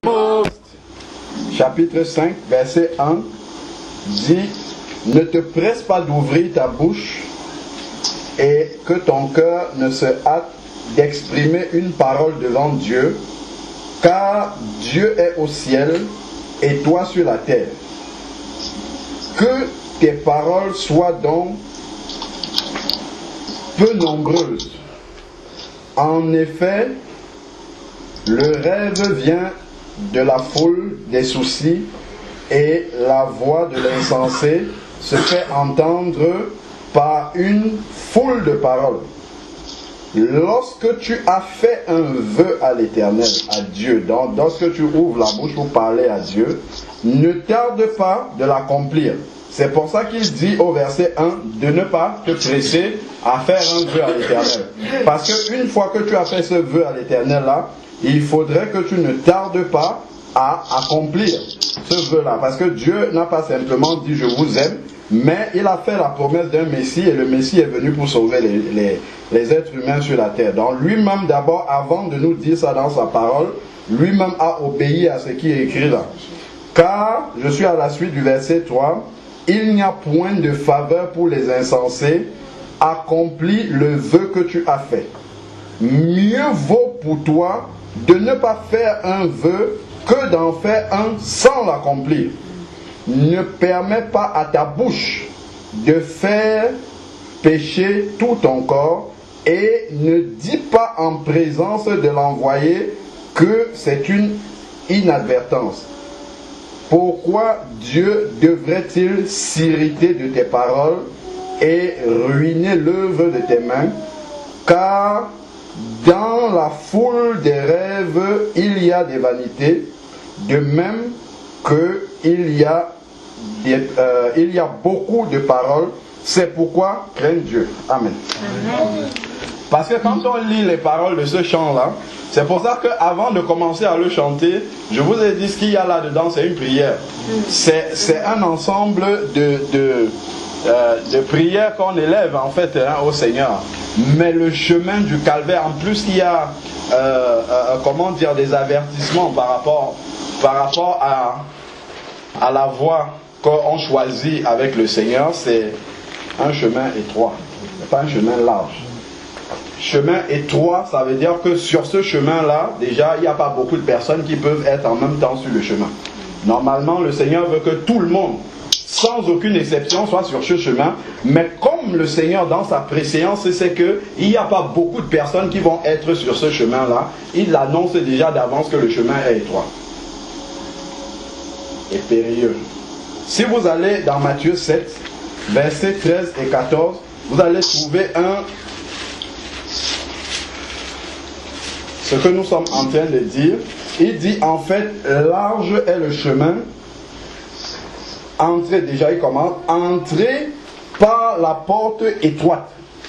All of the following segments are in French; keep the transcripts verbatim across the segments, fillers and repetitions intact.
Chapitre cinq, verset un, dit: ne te presse pas d'ouvrir ta bouche et que ton cœur ne se hâte d'exprimer une parole devant Dieu, car Dieu est au ciel et toi sur la terre. Que tes paroles soient donc peu nombreuses. En effet, le rêve vient de la foule des soucis et la voix de l'insensé se fait entendre par une foule de paroles. Lorsque tu as fait un vœu à l'Éternel, à Dieu, donc lorsque tu ouvres la bouche pour parler à Dieu, ne tarde pas de l'accomplir. C'est pour ça qu'il dit au verset un de ne pas te presser à faire un vœu à l'Éternel. Parce qu'une fois que tu as fait ce vœu à l'Éternel là, il faudrait que tu ne tardes pas à accomplir ce vœu-là. Parce que Dieu n'a pas simplement dit je vous aime, mais il a fait la promesse d'un Messie et le Messie est venu pour sauver les, les, les êtres humains sur la terre. Donc lui-même d'abord, avant de nous dire ça dans sa parole, lui-même a obéi à ce qui est écrit là. Car, je suis à la suite du verset trois, il n'y a point de faveur pour les insensés, accomplis le vœu que tu as fait. Mieux vaut pour toi de ne pas faire un vœu que d'en faire un sans l'accomplir. Ne permets pas à ta bouche de faire pécher tout ton corps et ne dis pas en présence de l'envoyé que c'est une inadvertance. Pourquoi Dieu devrait-il s'irriter de tes paroles et ruiner l'œuvre de tes mains? Car dans la foule des rêves, il y a des vanités, de même qu'il y a, des, euh, il y a beaucoup de paroles. C'est pourquoi crains Dieu. Amen. Amen. Parce que quand on lit les paroles de ce chant-là, c'est pour ça qu'avant de commencer à le chanter, je vous ai dit ce qu'il y a là-dedans, c'est une prière. C'est un ensemble de, de, euh, de prières qu'on élève en fait hein, au Seigneur. Mais le chemin du calvaire, en plus il y a euh, euh, comment dire, des avertissements par rapport, par rapport à, à la voie qu'on choisit avec le Seigneur. C'est un chemin étroit, pas un chemin large. Chemin étroit, ça veut dire que sur ce chemin-là, déjà, il n'y a pas beaucoup de personnes qui peuvent être en même temps sur le chemin. Normalement, le Seigneur veut que tout le monde, sans aucune exception, soit sur ce chemin. Mais comme le Seigneur, dans sa préséance, sait qu'il n'y a pas beaucoup de personnes qui vont être sur ce chemin-là, il annonce déjà d'avance que le chemin est étroit et périlleux. Si vous allez dans Matthieu sept, versets treize et quatorze, vous allez trouver un... ce que nous sommes en train de dire. Il dit en fait, large est le chemin. Entrez, déjà il commence, entrez par la porte étroite.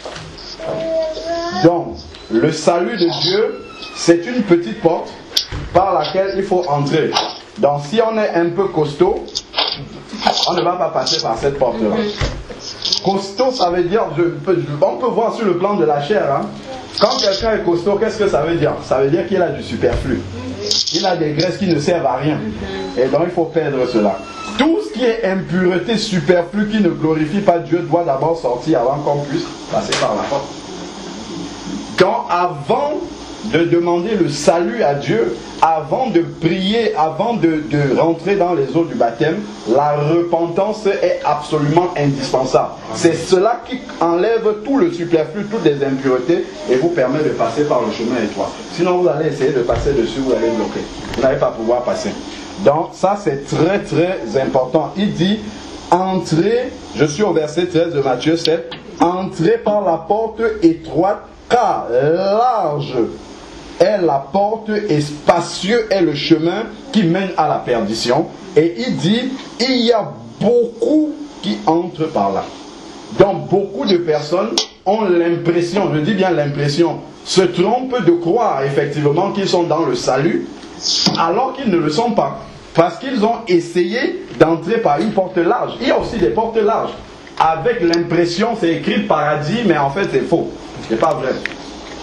Donc, le salut de Dieu, c'est une petite porte par laquelle il faut entrer. Donc, si on est un peu costaud, on ne va pas passer par cette porte-là. Costaud, ça veut dire, je peux, on peut voir sur le plan de la chair, hein. Quand quelqu'un est costaud, qu'est-ce que ça veut dire? Ça veut dire qu'il a du superflu. Il a des graisses qui ne servent à rien. Et donc il faut perdre cela. Tout ce qui est impureté superflue qui ne glorifie pas Dieu doit d'abord sortir avant qu'on puisse passer par la porte. Donc avant de demander le salut à Dieu, avant de prier, avant de, de rentrer dans les eaux du baptême, la repentance est absolument indispensable. C'est cela qui enlève tout le superflu, toutes les impuretés et vous permet de passer par le chemin étroit. Sinon vous allez essayer de passer dessus, vous allez bloquer. Vous n'allez pas pouvoir passer. Donc ça c'est très très important. Il dit, entrez, je suis au verset treize de Matthieu sept, entrez par la porte étroite, car large est la porte et spacieux est le chemin qui mène à la perdition. Et il dit, il y a beaucoup qui entrent par là. Donc beaucoup de personnes ont l'impression, je dis bien l'impression, se trompent de croire effectivement qu'ils sont dans le salut, alors qu'ils ne le sont pas. Parce qu'ils ont essayé d'entrer par une porte large. Il y a aussi des portes larges. Avec l'impression, c'est écrit paradis, mais en fait c'est faux. C'est pas vrai.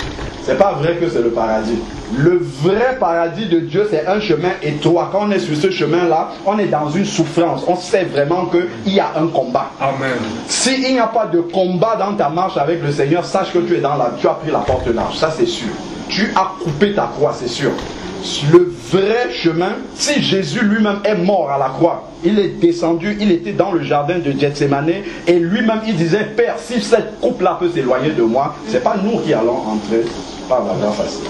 c'est pas vrai que c'est le paradis. Le vrai paradis de Dieu, c'est un chemin étroit. Quand on est sur ce chemin-là, on est dans une souffrance. On sait vraiment qu'il y a un combat. Amen. S'il n'y a pas de combat dans ta marche avec le Seigneur, sache que tu es dans la, tu as pris la porte large. Ça, c'est sûr. Tu as coupé ta croix, c'est sûr. Le vrai chemin, si Jésus lui-même est mort à la croix, il est descendu, il était dans le jardin de Gethsemane et lui-même il disait, Père, si cette coupe-là peut s'éloigner de moi, c'est pas nous qui allons entrer par la voie facile.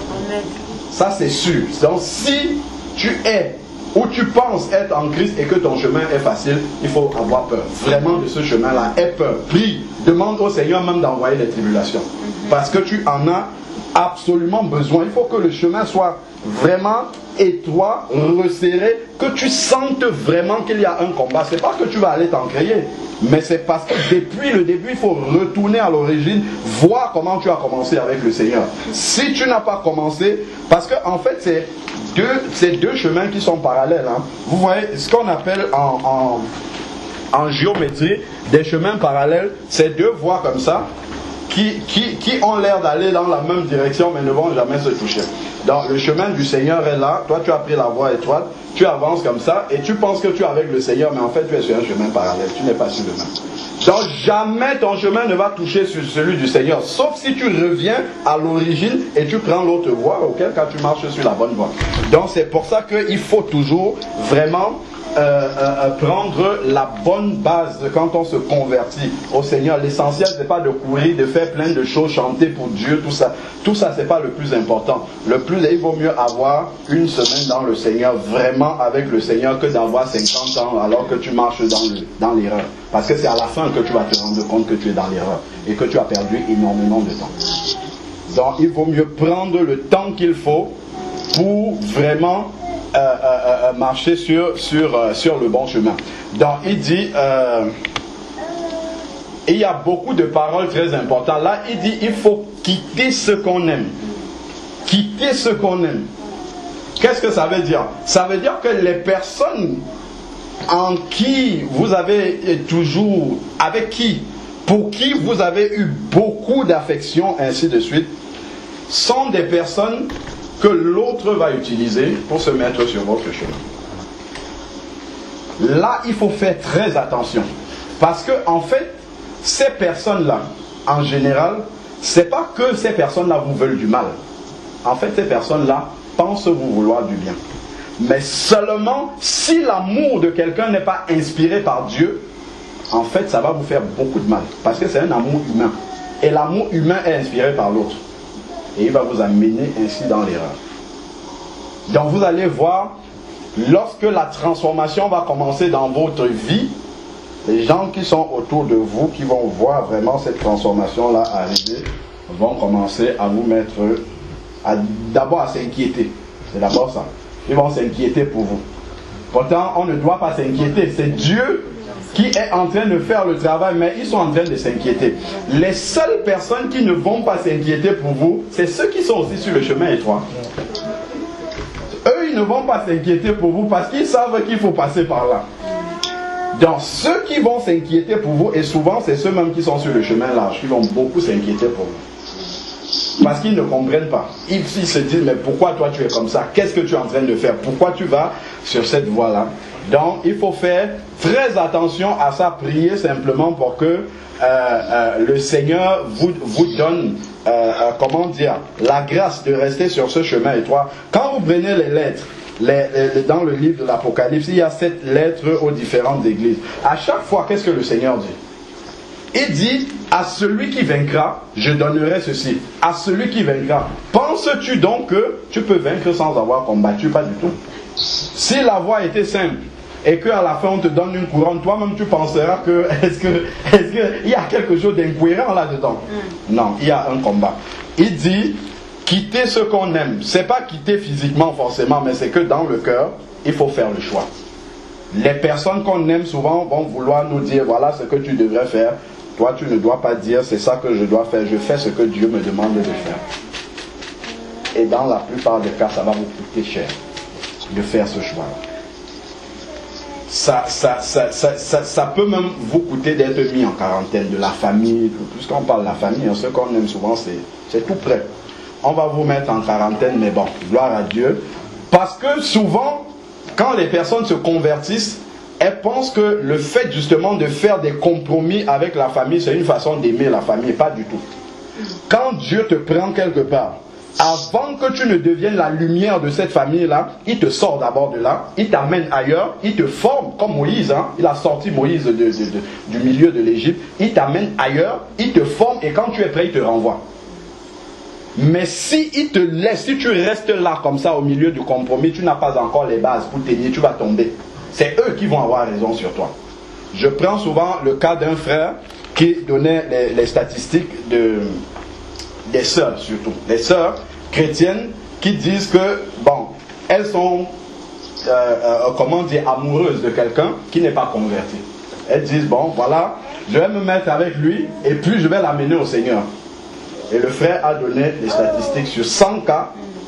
Ça c'est sûr. Donc si tu es ou tu penses être en Christ et que ton chemin est facile, il faut avoir peur. Vraiment de ce chemin-là, aie peur. Prie, demande au Seigneur même d'envoyer les tribulations. Parce que tu en as absolument besoin. Il faut que le chemin soit vraiment étroit, resserré, que tu sentes vraiment qu'il y a un combat. C'est pas que tu vas aller t'en créer, mais c'est parce que depuis le début, il faut retourner à l'origine, voir comment tu as commencé avec le Seigneur. Si tu n'as pas commencé, parce que en fait, c'est deux, c'est deux chemins qui sont parallèles. Hein. Vous voyez, ce qu'on appelle en, en, en géométrie, des chemins parallèles, c'est deux voies comme ça, Qui, qui, qui ont l'air d'aller dans la même direction mais ne vont jamais se toucher. Donc le chemin du Seigneur est là, toi tu as pris la voie étroite, tu avances comme ça et tu penses que tu es avec le Seigneur mais en fait tu es sur un chemin parallèle, tu n'es pas sur le même. Donc jamais ton chemin ne va toucher sur celui du Seigneur, sauf si tu reviens à l'origine et tu prends l'autre voie, auquel cas tu marches sur la bonne voie. Donc c'est pour ça qu'il faut toujours vraiment Euh, euh, prendre la bonne base quand on se convertit au Seigneur. L'essentiel c'est pas de courir, de faire plein de choses, chanter pour Dieu, tout ça. Tout ça c'est pas le plus important. Le plus, il vaut mieux avoir une semaine dans le Seigneur, vraiment avec le Seigneur, que d'avoir cinquante ans alors que tu marches dans le, dans l'erreur. Parce que c'est à la fin que tu vas te rendre compte que tu es dans l'erreur et que tu as perdu énormément de temps. Donc il vaut mieux prendre le temps qu'il faut pour vraiment Euh, euh, euh, marcher sur, sur, euh, sur le bon chemin. Donc il dit, euh, il y a beaucoup de paroles très importantes. Là il dit, il faut quitter ce qu'on aime. Quitter ce qu'on aime. Qu'est-ce que ça veut dire? Ça veut dire que les personnes en qui vous avez toujours, avec qui, pour qui vous avez eu beaucoup d'affection, ainsi de suite, sont des personnes que l'autre va utiliser pour se mettre sur votre chemin. Là, il faut faire très attention. Parce que, en fait, ces personnes-là, en général, c'est pas que ces personnes-là vous veulent du mal. En fait, ces personnes-là pensent vous vouloir du bien. Mais seulement si l'amour de quelqu'un n'est pas inspiré par Dieu, en fait, ça va vous faire beaucoup de mal. Parce que c'est un amour humain. Et l'amour humain est inspiré par l'autre. Et il va vous amener ainsi dans l'erreur. Donc vous allez voir, lorsque la transformation va commencer dans votre vie, les gens qui sont autour de vous, qui vont voir vraiment cette transformation-là arriver, vont commencer à vous mettre, à, d'abord à s'inquiéter. C'est d'abord ça. Ils vont s'inquiéter pour vous. Pourtant, on ne doit pas s'inquiéter. C'est Dieu qui est en train de faire le travail, mais ils sont en train de s'inquiéter. Les seules personnes qui ne vont pas s'inquiéter pour vous, c'est ceux qui sont aussi sur le chemin étroit. Eux, ils ne vont pas s'inquiéter pour vous parce qu'ils savent qu'il faut passer par là. Donc, ceux qui vont s'inquiéter pour vous, et souvent, c'est ceux-mêmes qui sont sur le chemin large, qui vont beaucoup s'inquiéter pour vous. Parce qu'ils ne comprennent pas. Ils, ils se disent, mais pourquoi toi tu es comme ça? Qu'est-ce que tu es en train de faire? Pourquoi tu vas sur cette voie-là? Donc, il faut faire très attention à ça, prier simplement pour que euh, euh, le Seigneur vous, vous donne, euh, euh, comment dire, la grâce de rester sur ce chemin étroit. Quand vous prenez les lettres, les, les, dans le livre de l'Apocalypse, il y a sept lettres aux différentes églises. À chaque fois, qu'est-ce que le Seigneur dit? Il dit, à celui qui vaincra, je donnerai ceci. À celui qui vaincra. Penses-tu donc que tu peux vaincre sans avoir combattu? Pas du tout. Si la voie était simple, et qu'à la fin on te donne une couronne, toi-même tu penseras que est-ce que est-ce qu'il y a quelque chose d'incohérent là-dedans? Mm. Non, il y a un combat. Il dit quitter ce qu'on aime. C'est pas quitter physiquement forcément, mais c'est que dans le cœur, il faut faire le choix. Les personnes qu'on aime souvent vont vouloir nous dire voilà ce que tu devrais faire. Toi tu ne dois pas dire c'est ça que je dois faire, je fais ce que Dieu me demande de faire. Et dans la plupart des cas, ça va vous coûter cher de faire ce choix. Ça, ça, ça, ça, ça, ça peut même vous coûter d'être mis en quarantaine, de la famille. Puisqu'on parle de la famille, ce qu'on aime souvent, c'est tout près. on va vous mettre en quarantaine, mais bon, gloire à Dieu. Parce que souvent, quand les personnes se convertissent, elles pensent que le fait justement de faire des compromis avec la famille, c'est une façon d'aimer la famille, pas du tout. Quand Dieu te prend quelque part, avant que tu ne deviennes la lumière de cette famille-là, il te sort d'abord de là, il t'amène ailleurs, il te forme, comme Moïse, hein, il a sorti Moïse de, de, de, du milieu de l'Égypte, il t'amène ailleurs, il te forme et quand tu es prêt, il te renvoie. Mais si il te laisse, si tu restes là comme ça au milieu du compromis, tu n'as pas encore les bases pour tenir, tu vas tomber. C'est eux qui vont avoir raison sur toi. Je prends souvent le cas d'un frère qui donnait les, les statistiques de, des sœurs surtout. Les sœurs chrétiennes qui disent que, bon, elles sont, euh, euh, comment dire, amoureuses de quelqu'un qui n'est pas converti. Elles disent, bon, voilà, je vais me mettre avec lui et puis je vais l'amener au Seigneur. Et le frère a donné les statistiques sur cent cas.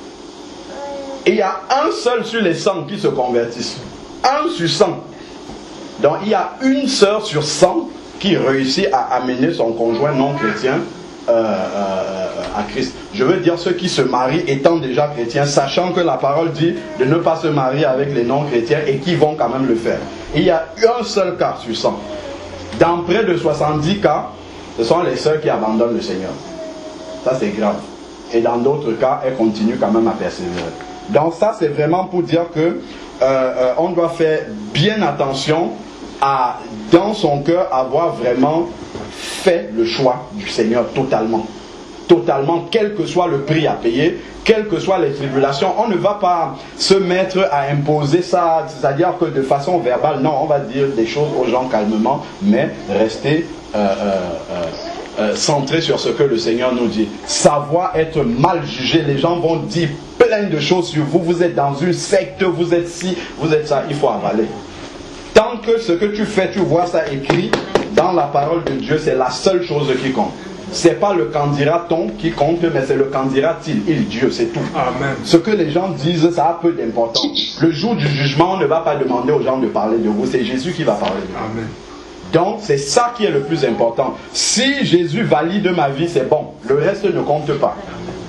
Et il y a un seul sur les cent qui se convertissent. Un sur cent. Donc il y a une sœur sur cent qui réussit à amener son conjoint non chrétien euh, euh, à Christ. Je veux dire ceux qui se marient étant déjà chrétiens, sachant que la parole dit de ne pas se marier avec les non chrétiens et qui vont quand même le faire. Il y a un seul cas sur cent. Dans près de soixante-dix cas, ce sont les sœurs qui abandonnent le Seigneur. Ça c'est grave. Et dans d'autres cas, elles continuent quand même à persévérer. Donc ça c'est vraiment pour dire que euh, euh, on doit faire bien attention à, dans son cœur, avoir vraiment fait le choix du Seigneur totalement. Totalement, quel que soit le prix à payer, quelles que soient les tribulations. On ne va pas se mettre à imposer ça, c'est-à-dire que de façon verbale, non, on va dire des choses aux gens calmement, mais rester euh, euh, euh, Euh, centré sur ce que le Seigneur nous dit. Savoir être mal jugé, les gens vont dire plein de choses sur vous, vous êtes dans une secte, vous êtes ci, vous êtes ça, il faut avaler. Tant que ce que tu fais, tu vois ça écrit dans la parole de Dieu, c'est la seule chose qui compte. C'est pas le qu'en dira-t-on qui compte, mais c'est le qu'en dira-t-il, il, Dieu, c'est tout. Amen. Ce que les gens disent, ça a peu d'importance. Le jour du jugement, on ne va pas demander aux gens de parler de vous, c'est Jésus qui va parler de vous. Amen. Donc c'est ça qui est le plus important. Si Jésus valide ma vie, c'est bon. Le reste ne compte pas.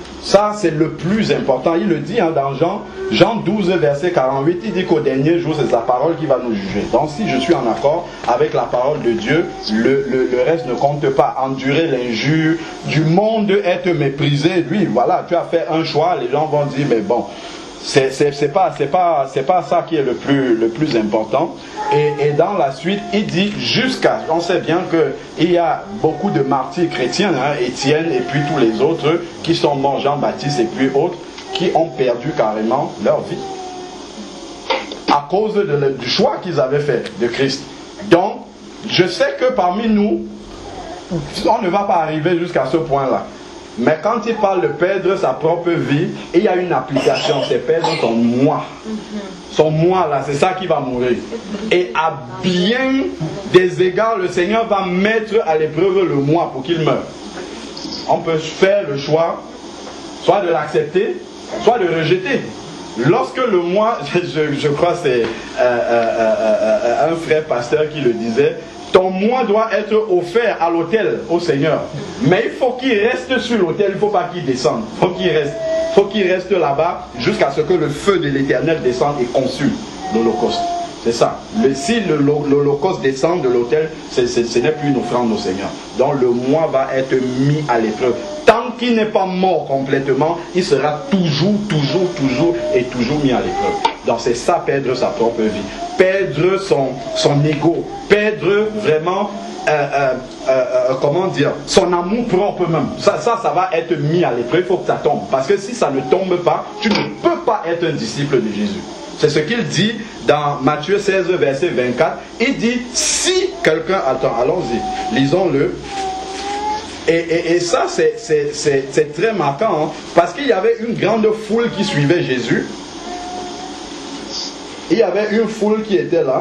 Ça c'est le plus important. Il le dit hein, dans Jean, Jean douze verset quarante-huit. Il dit qu'au dernier jour c'est sa parole qui va nous juger. Donc si je suis en accord avec la parole de Dieu, le, le, le reste ne compte pas. Endurer l'injure du monde, être méprisé. Lui voilà, tu as fait un choix. Les gens vont dire mais bon, c'est c'est c'est pas c'est pas c'est pas ça qui est le plus le plus important. Et, et dans la suite, il dit jusqu'à, on sait bien que il y a beaucoup de martyrs chrétiens, hein, Étienne et puis tous les autres qui sont morts, Jean-Baptiste et puis autres, qui ont perdu carrément leur vie à cause de le, du choix qu'ils avaient fait de Christ. Donc, je sais que parmi nous, on ne va pas arriver jusqu'à ce point-là. Mais quand il parle de perdre sa propre vie, il y a une application, c'est perdre son moi. Son moi là, c'est ça qui va mourir. Et à bien des égards, le Seigneur va mettre à l'épreuve le moi pour qu'il meure. On peut faire le choix, soit de l'accepter, soit de rejeter. Lorsque le moi, je, je crois que c'est euh, euh, euh, un frère pasteur qui le disait, ton moi doit être offert à l'autel au Seigneur. Mais il faut qu'il reste sur l'autel, il ne faut pas qu'il descende. Il faut qu'il reste, faut qu'il reste là-bas jusqu'à ce que le feu de l'Éternel descende et consume l'Holocauste. C'est ça. Le, si l'Holocauste descend de l'autel, ce n'est plus une offrande au Seigneur. Donc le moi va être mis à l'épreuve. Tant qu'il n'est pas mort complètement, il sera toujours, toujours, toujours et toujours mis à l'épreuve. Donc c'est ça, perdre sa propre vie. Perdre son, son ego. Perdre vraiment, euh, euh, euh, comment dire, son amour propre même. Ça, ça, ça va être mis à l'épreuve. Il faut que ça tombe. Parce que si ça ne tombe pas, tu ne peux pas être un disciple de Jésus. C'est ce qu'il dit dans Matthieu seize, verset vingt-quatre. Il dit, si quelqu'un... Attends, allons-y. Lisons-le. Et, et, et ça, c'est très marquant. Hein, parce qu'il y avait une grande foule qui suivait Jésus. Il y avait une foule qui était là.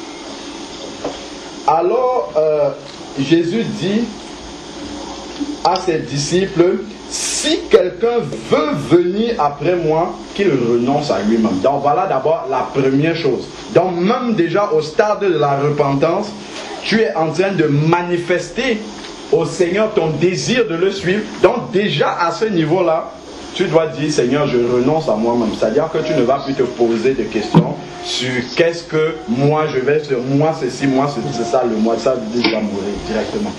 Alors, euh, Jésus dit à ses disciples, si quelqu'un veut venir après moi, qu'il renonce à lui-même. Donc voilà d'abord la première chose. Donc même déjà au stade de la repentance, tu es en train de manifester au Seigneur ton désir de le suivre. Donc déjà à ce niveau-là, tu dois dire, Seigneur, je renonce à moi-même. C'est-à-dire que tu ne vas plus te poser de questions sur qu'est-ce que moi je vais faire, moi ceci, moi c'est ça, le moi ça, tu vas mourir directement.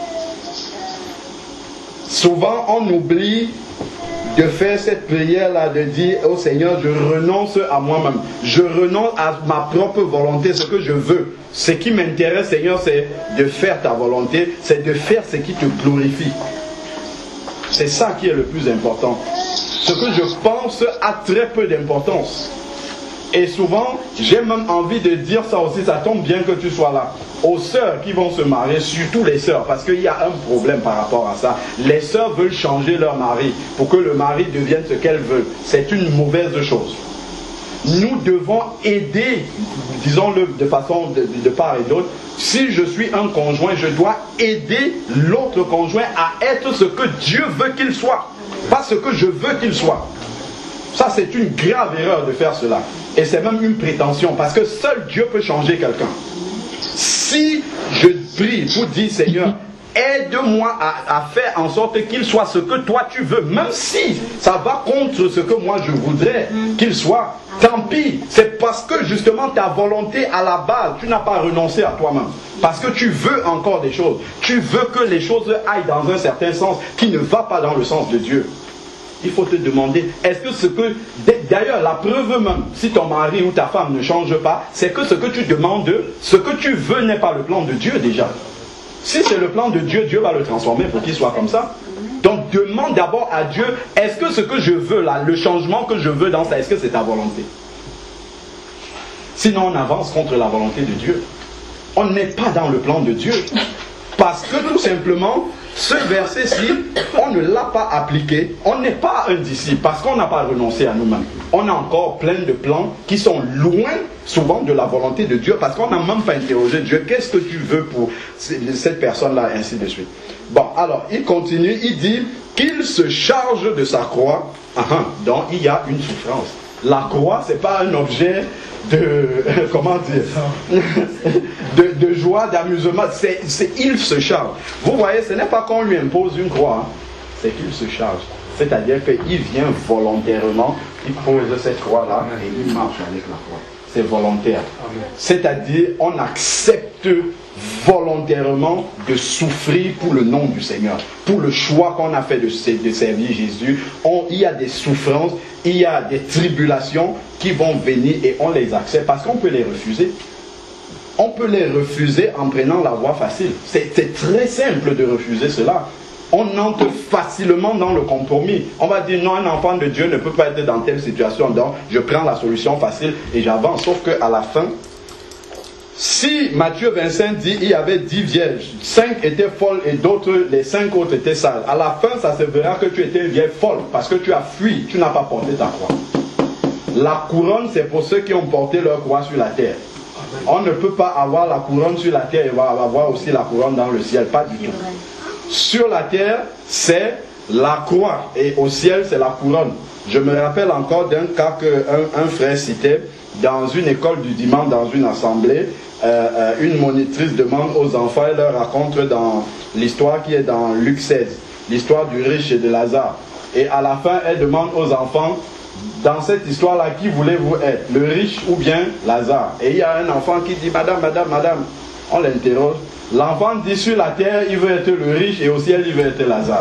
Souvent, on oublie de faire cette prière-là, de dire, oh Seigneur, je renonce à moi-même. Je renonce à ma propre volonté, ce que je veux. Ce qui m'intéresse, Seigneur, c'est de faire ta volonté, c'est de faire ce qui te glorifie. C'est ça qui est le plus important. Ce que je pense a très peu d'importance. Et souvent, j'ai même envie de dire ça aussi, ça tombe bien que tu sois là. Aux sœurs qui vont se marier, surtout les sœurs, parce qu'il y a un problème par rapport à ça. Les sœurs veulent changer leur mari pour que le mari devienne ce qu'elles veulent. C'est une mauvaise chose. Nous devons aider, disons-le de façon de, de part et d'autre. Si je suis un conjoint, je dois aider l'autre conjoint à être ce que Dieu veut qu'il soit, pas ce que je veux qu'il soit. Ça, c'est une grave erreur de faire cela. Et c'est même une prétention, parce que seul Dieu peut changer quelqu'un. Si je prie pour dire, Seigneur, aide-moi à, à faire en sorte qu'il soit ce que toi tu veux, même si ça va contre ce que moi je voudrais qu'il soit, tant pis. C'est parce que justement ta volonté à la base, tu n'as pas renoncé à toi-même. Parce que tu veux encore des choses. Tu veux que les choses aillent dans un certain sens qui ne va pas dans le sens de Dieu. Il faut te demander, est-ce que ce que... D'ailleurs, la preuve même, si ton mari ou ta femme ne change pas, c'est que ce que tu demandes, ce que tu veux n'est pas le plan de Dieu déjà. Si c'est le plan de Dieu, Dieu va le transformer pour qu'il soit comme ça. Donc demande d'abord à Dieu, est-ce que ce que je veux là, le changement que je veux dans ça, est-ce que c'est ta volonté? Sinon on avance contre la volonté de Dieu. On n'est pas dans le plan de Dieu. Parce que tout simplement, ce verset-ci, on ne l'a pas appliqué, on n'est pas un disciple, parce qu'on n'a pas renoncé à nous-mêmes. On a encore plein de plans qui sont loin, souvent, de la volonté de Dieu, parce qu'on n'a même pas interrogé Dieu, qu'est-ce que tu veux pour cette personne-là, ainsi de suite. Bon, alors, il continue, il dit qu'il se charge de sa croix, donc il y a une souffrance. La croix, ce n'est pas un objet de, comment dire, de, de joie, d'amusement, c'est, c'est, il se charge. Vous voyez, ce n'est pas qu'on lui impose une croix, hein. C'est qu'il se charge. C'est-à-dire qu'il vient volontairement, il pose cette croix-là et il marche avec la croix. C'est volontaire. C'est-à-dire, on accepte volontairement de souffrir pour le nom du Seigneur, pour le choix qu'on a fait de, de servir Jésus. On, il y a des souffrances, il y a des tribulations qui vont venir et on les accepte parce qu'on peut les refuser. On peut les refuser en prenant la voie facile. C'est, c'est très simple de refuser cela. On entre facilement dans le compromis. On va dire non, un enfant de Dieu ne peut pas être dans telle situation, donc je prends la solution facile et j'avance. Sauf qu'à la fin, si Matthieu vingt-cinq dit il y avait dix vierges, cinq étaient folles et d'autres, les cinq autres étaient sales. À la fin, ça se verra que tu étais une vieille folle parce que tu as fui, tu n'as pas porté ta croix. La couronne, c'est pour ceux qui ont porté leur croix sur la terre. On ne peut pas avoir la couronne sur la terre et avoir aussi la couronne dans le ciel, pas du tout. Sur la terre, c'est la croix et au ciel, c'est la couronne. Je me rappelle encore d'un cas qu'un un frère citait dans une école du dimanche, dans une assemblée. Euh, euh, une monitrice demande aux enfants, elle leur raconte dans l'histoire qui est dans Luc seize, l'histoire du riche et de Lazare. Et à la fin, elle demande aux enfants, dans cette histoire-là, qui voulez-vous être, le riche ou bien Lazare? Et il y a un enfant qui dit, madame, madame, madame, on l'interroge. L'enfant dit, sur la terre, il veut être le riche et au ciel, il veut être Lazare.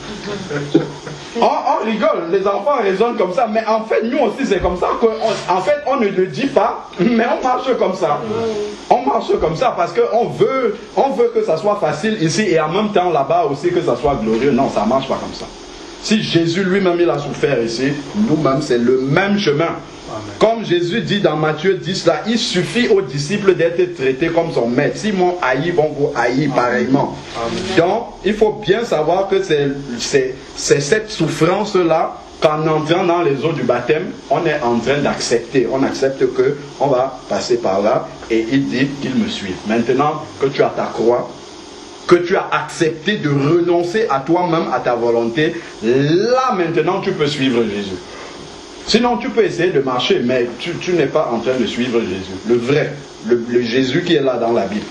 On, on rigole, les enfants raisonnent comme ça, mais en fait, nous aussi, c'est comme ça qu'en fait, on ne le dit pas, mais on marche comme ça. On marche comme ça parce qu'on veut, on veut que ça soit facile ici et en même temps là-bas aussi que ça soit glorieux. Non, ça ne marche pas comme ça. Si Jésus lui-même, il a souffert ici, nous-mêmes, c'est le même chemin. Amen. Comme Jésus dit dans Matthieu dix, là, il suffit aux disciples d'être traités comme son maître. S'ils m'ont haï, vont vous haïr pareillement. Amen. Donc, il faut bien savoir que c'est, c'est, c'est cette souffrance-là, qu'en entrant dans les eaux du baptême, on est en train d'accepter. On accepte que on va passer par là et il dit qu'il me suive. Maintenant que tu as ta croix, que tu as accepté de renoncer à toi-même, à ta volonté, là maintenant tu peux suivre Jésus. Sinon tu peux essayer de marcher, mais tu, tu n'es pas en train de suivre Jésus. Le vrai, le, le Jésus qui est là dans la Bible.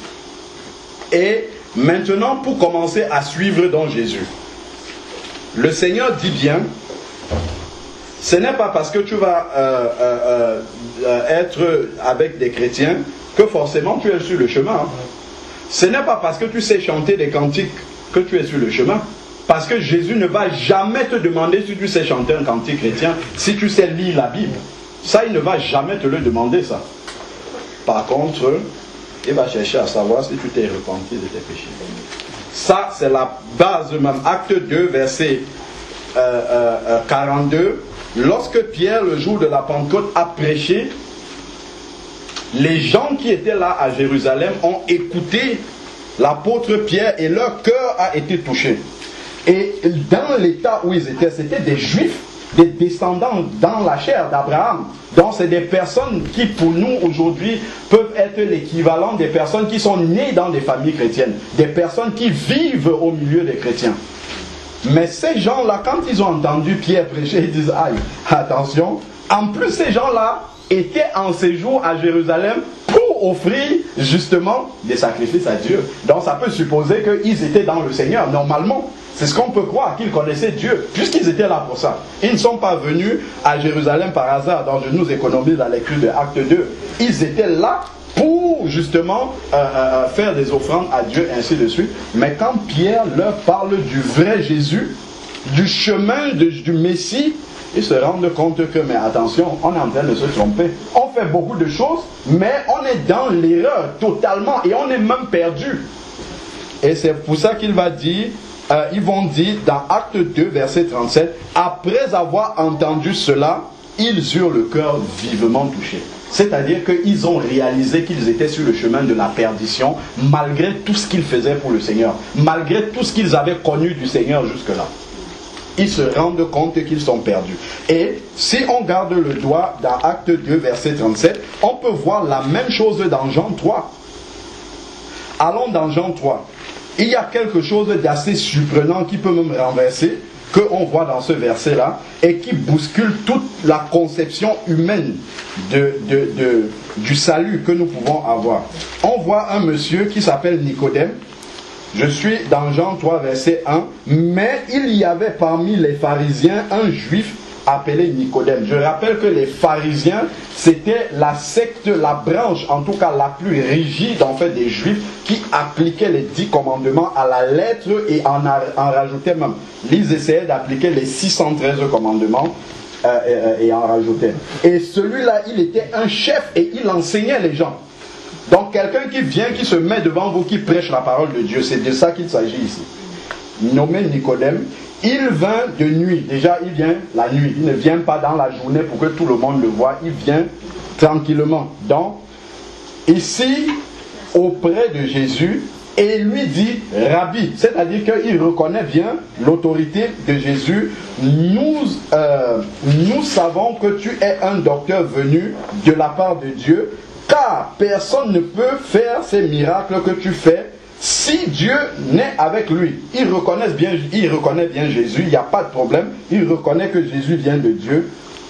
Et maintenant pour commencer à suivre dans Jésus, le Seigneur dit bien, Ce n'est pas parce que tu vas euh, euh, euh, être avec des chrétiens que forcément tu es sur le chemin. Hein. Ce n'est pas parce que tu sais chanter des cantiques que tu es sur le chemin. Parce que Jésus ne va jamais te demander si tu sais chanter un cantique chrétien, si tu sais lire la Bible. Ça, il ne va jamais te le demander, ça. Par contre, il va chercher à savoir si tu t'es repenti de tes péchés. Ça, c'est la base même. Acte deux, verset euh, euh, quarante-deux. Lorsque Pierre, le jour de la Pentecôte, a prêché, les gens qui étaient là à Jérusalem ont écouté l'apôtre Pierre et leur cœur a été touché. Et dans l'état où ils étaient, c'était des juifs, des descendants dans la chair d'Abraham. Donc c'est des personnes qui pour nous aujourd'hui peuvent être l'équivalent des personnes qui sont nées dans des familles chrétiennes. Des personnes qui vivent au milieu des chrétiens. Mais ces gens-là, quand ils ont entendu Pierre prêcher, ils disent, aïe, attention. En plus, ces gens-là étaient en séjour à Jérusalem pour offrir justement des sacrifices à Dieu. Donc ça peut supposer qu'ils étaient dans le Seigneur, normalement. C'est ce qu'on peut croire, qu'ils connaissaient Dieu, puisqu'ils étaient là pour ça. Ils ne sont pas venus à Jérusalem par hasard, donc je nous économise la lecture de Acte deux. Ils étaient là pour justement euh, euh, faire des offrandes à Dieu, ainsi de suite. Mais quand Pierre leur parle du vrai Jésus, du chemin de, du Messie, ils se rendent compte que, mais attention, on est en train de se tromper. On fait beaucoup de choses, mais on est dans l'erreur totalement, et on est même perdu. Et c'est pour ça qu'il va dire, euh, ils vont dire dans Acte deux, verset trente-sept, après avoir entendu cela, ils eurent le cœur vivement touché. C'est-à-dire qu'ils ont réalisé qu'ils étaient sur le chemin de la perdition, malgré tout ce qu'ils faisaient pour le Seigneur, malgré tout ce qu'ils avaient connu du Seigneur jusque-là. Ils se rendent compte qu'ils sont perdus. Et si on garde le doigt dans Acte deux, verset trente-sept, on peut voir la même chose dans Jean trois. Allons dans Jean trois. Il y a quelque chose d'assez surprenant qui peut même renverser, qu'on voit dans ce verset-là, et qui bouscule toute la conception humaine de, de, de, du salut que nous pouvons avoir. On voit un monsieur qui s'appelle Nicodème. Je suis dans Jean trois, verset un. Mais il y avait parmi les pharisiens un juif appelé Nicodème. Je rappelle que les pharisiens, c'était la secte, la branche, en tout cas la plus rigide en fait des juifs, qui appliquaient les dix commandements à la lettre et en, en rajoutaient même. Ils essayaient d'appliquer les six cent treize commandements euh, et, et en rajoutaient. Et celui-là, il était un chef et il enseignait les gens. Donc quelqu'un qui vient, qui se met devant vous, qui prêche la parole de Dieu, c'est de ça qu'il s'agit ici. Nommé Nicodème, il vint de nuit. Déjà, il vient la nuit. Il ne vient pas dans la journée pour que tout le monde le voie. Il vient tranquillement. Donc, ici, auprès de Jésus, et lui dit Rabbi. C'est-à-dire qu'il reconnaît bien l'autorité de Jésus. Nous, euh, nous savons que tu es un docteur venu de la part de Dieu, car personne ne peut faire ces miracles que tu fais si Dieu n'est avec lui. Il reconnaît bien, il reconnaît bien Jésus, il n'y a pas de problème. Il reconnaît que Jésus vient de Dieu.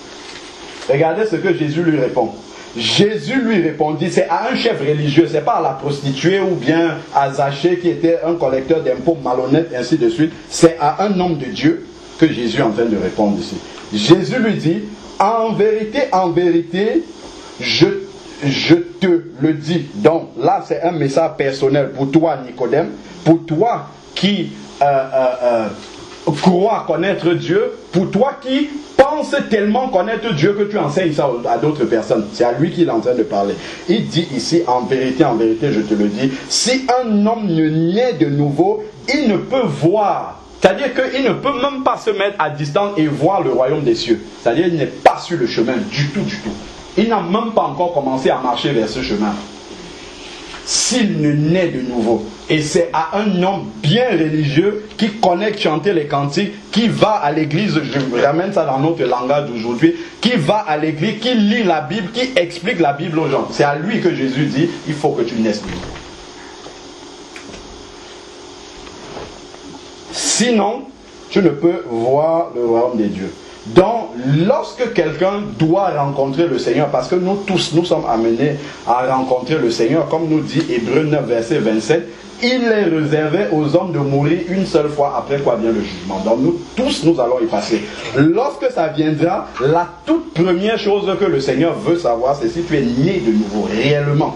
Regardez ce que Jésus lui répond. Jésus lui répondit, c'est à un chef religieux, c'est pas à la prostituée ou bien à Zachée qui était un collecteur d'impôts malhonnête, ainsi de suite. C'est à un homme de Dieu que Jésus est en train de répondre ici. Jésus lui dit, en vérité, en vérité, je Je te le dis. Donc là, c'est un message personnel pour toi, Nicodème, pour toi qui euh, euh, euh, crois connaître Dieu, pour toi qui penses tellement connaître Dieu que tu enseignes ça à d'autres personnes. C'est à lui qu'il est en train de parler. Il dit ici, en vérité, en vérité, je te le dis, si un homme ne naît de nouveau, il ne peut voir. C'est-à-dire qu'il ne peut même pas se mettre à distance et voir le royaume des cieux. C'est-à-dire qu'il n'est pas sur le chemin du tout, du tout. Il n'a même pas encore commencé à marcher vers ce chemin. S'il ne naît de nouveau. Et c'est à un homme bien religieux qui connaît chanter les cantiques, qui va à l'église, je ramène ça dans notre langage d'aujourd'hui, qui va à l'église, qui lit la Bible, qui explique la Bible aux gens. C'est à lui que Jésus dit, il faut que tu naisses de nouveau. Sinon, tu ne peux voir le royaume des dieux. Donc, lorsque quelqu'un doit rencontrer le Seigneur, parce que nous tous, nous sommes amenés à rencontrer le Seigneur, comme nous dit Hébreux neuf, verset vingt-sept, il est réservé aux hommes de mourir une seule fois, après quoi vient le jugement. Donc nous tous, nous allons y passer. Lorsque ça viendra, la toute première chose que le Seigneur veut savoir, c'est si tu es né de nouveau, réellement.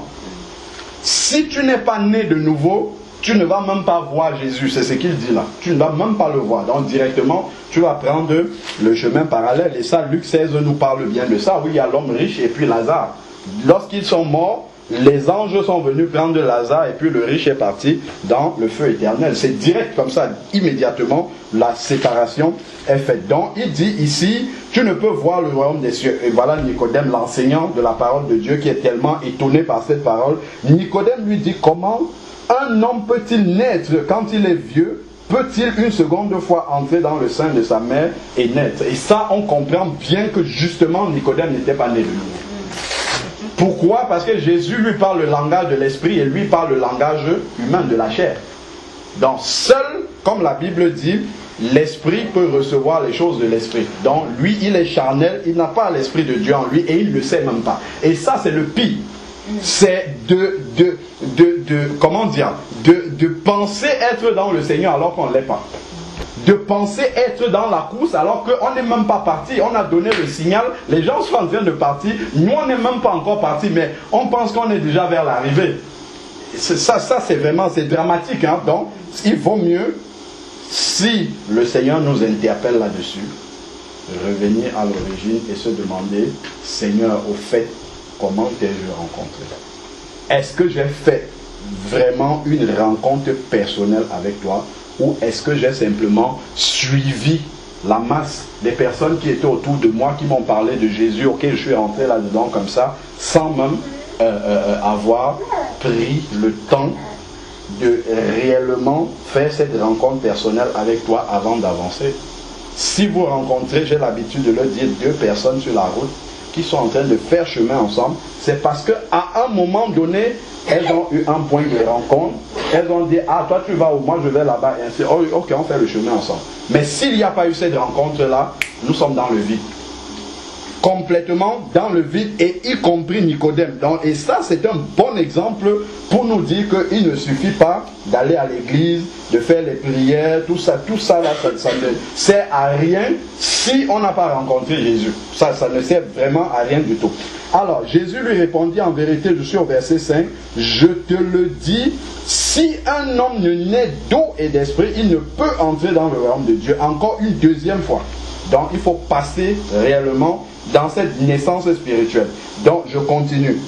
Si tu n'es pas né de nouveau, tu ne vas même pas voir Jésus, c'est ce qu'il dit là. Tu ne vas même pas le voir. Donc directement, tu vas prendre le chemin parallèle. Et ça, Luc seize nous parle bien de ça. Oui, il y a l'homme riche et puis Lazare. Lorsqu'ils sont morts, les anges sont venus prendre Lazare et puis le riche est parti dans le feu éternel. C'est direct comme ça, immédiatement, la séparation est faite. Donc, il dit ici, tu ne peux voir le royaume des cieux. Et voilà Nicodème, l'enseignant de la parole de Dieu, qui est tellement étonné par cette parole. Nicodème lui dit, comment un homme peut-il naître quand il est vieux? Peut-il une seconde fois entrer dans le sein de sa mère et naître? Et ça, on comprend bien que justement, Nicodème n'était pas né de nouveau. Pourquoi? Parce que Jésus lui parle le langage de l'esprit et lui parle le langage humain de la chair. Donc seul, comme la Bible dit, l'esprit peut recevoir les choses de l'esprit. Donc lui, il est charnel, il n'a pas l'esprit de Dieu en lui et il ne le sait même pas. Et ça, c'est le pire. C'est de, de, de, de, comment dire, de, de penser être dans le Seigneur alors qu'on ne l'est pas. De penser être dans la course alors qu'on n'est même pas parti. On a donné le signal, les gens sont en train de partir, nous on n'est même pas encore parti, mais on pense qu'on est déjà vers l'arrivée. Ça, ça c'est vraiment, c'est dramatique. Hein? Donc, il vaut mieux, si le Seigneur nous interpelle là-dessus, revenir à l'origine et se demander, Seigneur, au fait, comment t'ai-je rencontré? Est-ce que j'ai fait vraiment une rencontre personnelle avec toi? Ou est-ce que j'ai simplement suivi la masse des personnes qui étaient autour de moi, qui m'ont parlé de Jésus, ok, je suis rentré là-dedans comme ça, sans même euh, euh, avoir pris le temps de réellement faire cette rencontre personnelle avec toi avant d'avancer. Si vous rencontrez, j'ai l'habitude de le dire, deux personnes sur la route qui sont en train de faire chemin ensemble, c'est parce qu'à un moment donné, elles ont eu un point de rencontre. Elles ont dit, ah, toi tu vas où? Moi je vais là-bas. Et ainsi, oh, ok, on fait le chemin ensemble. Mais s'il n'y a pas eu cette rencontre-là, nous sommes dans le vide. Complètement dans le vide, et y compris Nicodème. Donc, et ça, c'est un bon exemple pour nous dire qu'il ne suffit pas d'aller à l'église, de faire les prières, tout ça, tout ça, là, ça, ça ne sert à rien si on n'a pas rencontré Jésus. Ça, ça ne sert vraiment à rien du tout. Alors, Jésus lui répondit, en vérité, je suis au verset cinq, je te le dis, si un homme ne naît d'eau et d'esprit, il ne peut entrer dans le royaume de Dieu encore une deuxième fois. Donc, il faut passer réellement dans cette naissance spirituelle. Donc, je continue.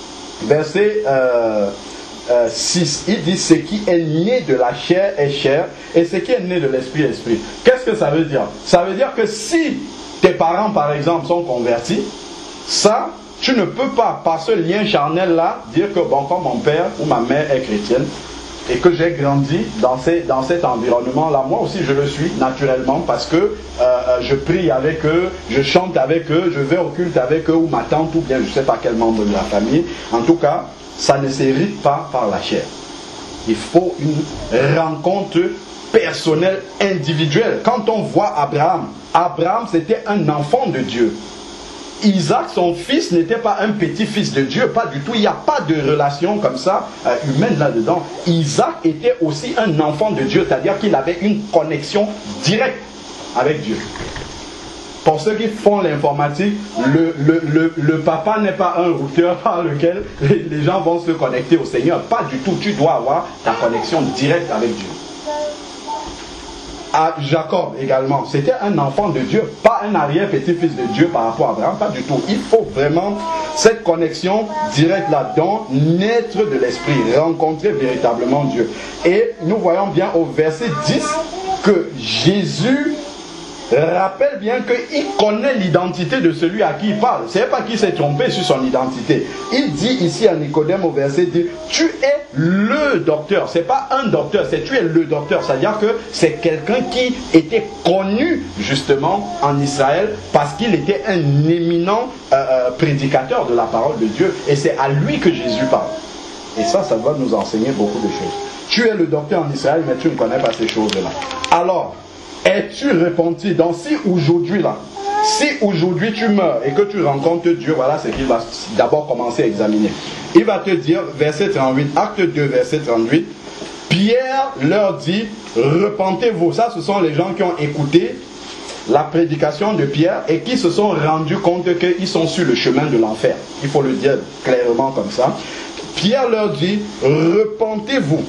Verset euh, euh, six, il dit, ce qui est né de la chair est chair, et ce qui est né de l'esprit est esprit. Qu'est-ce que ça veut dire? Ça veut dire que si tes parents, par exemple, sont convertis, ça, tu ne peux pas, par ce lien charnel-là, dire que, bon, comme mon père ou ma mère est chrétienne, et que j'ai grandi dans, ces, dans cet environnement-là, moi aussi je le suis naturellement, parce que euh, je prie avec eux, je chante avec eux, je vais au culte avec eux, ou ma tante, ou bien je ne sais pas quel membre de la famille. En tout cas, ça ne s'hérite pas par la chair. Il faut une rencontre personnelle, individuelle. Quand on voit Abraham, Abraham c'était un enfant de Dieu. Isaac, son fils, n'était pas un petit-fils de Dieu, pas du tout. Il n'y a pas de relation comme ça, euh, humaine là-dedans. Isaac était aussi un enfant de Dieu, c'est-à-dire qu'il avait une connexion directe avec Dieu. Pour ceux qui font l'informatique, le, le, le, le papa n'est pas un routeur par lequel les, les gens vont se connecter au Seigneur. Pas du tout. Tu dois avoir ta connexion directe avec Dieu. À Jacob également, c'était un enfant de Dieu, pas un arrière-petit-fils de Dieu par rapport à Abraham, pas du tout. Il faut vraiment cette connexion directe là-dedans, naître de l'esprit, rencontrer véritablement Dieu. Et nous voyons bien au verset dix que Jésus rappelle bien qu'il connaît l'identité de celui à qui il parle. Ce n'est pas qu'il s'est trompé sur son identité. Il dit ici à Nicodème au verset dix, tu es le docteur. Ce n'est pas un docteur, c'est tu es le docteur. C'est-à-dire que c'est quelqu'un qui était connu justement en Israël parce qu'il était un éminent euh, prédicateur de la parole de Dieu. Et c'est à lui que Jésus parle. Et ça, ça va nous enseigner beaucoup de choses. Tu es le docteur en Israël, mais tu ne connais pas ces choses-là. Alors, es-tu repenti? Donc si aujourd'hui là, si aujourd'hui tu meurs et que tu rencontres Dieu, voilà ce qu'il va d'abord commencer à examiner. Il va te dire, verset trente-huit, acte deux, verset trente-huit, Pierre leur dit, repentez-vous. Ça, ce sont les gens qui ont écouté la prédication de Pierre et qui se sont rendus compte qu'ils sont sur le chemin de l'enfer. Il faut le dire clairement comme ça. Pierre leur dit, repentez-vous.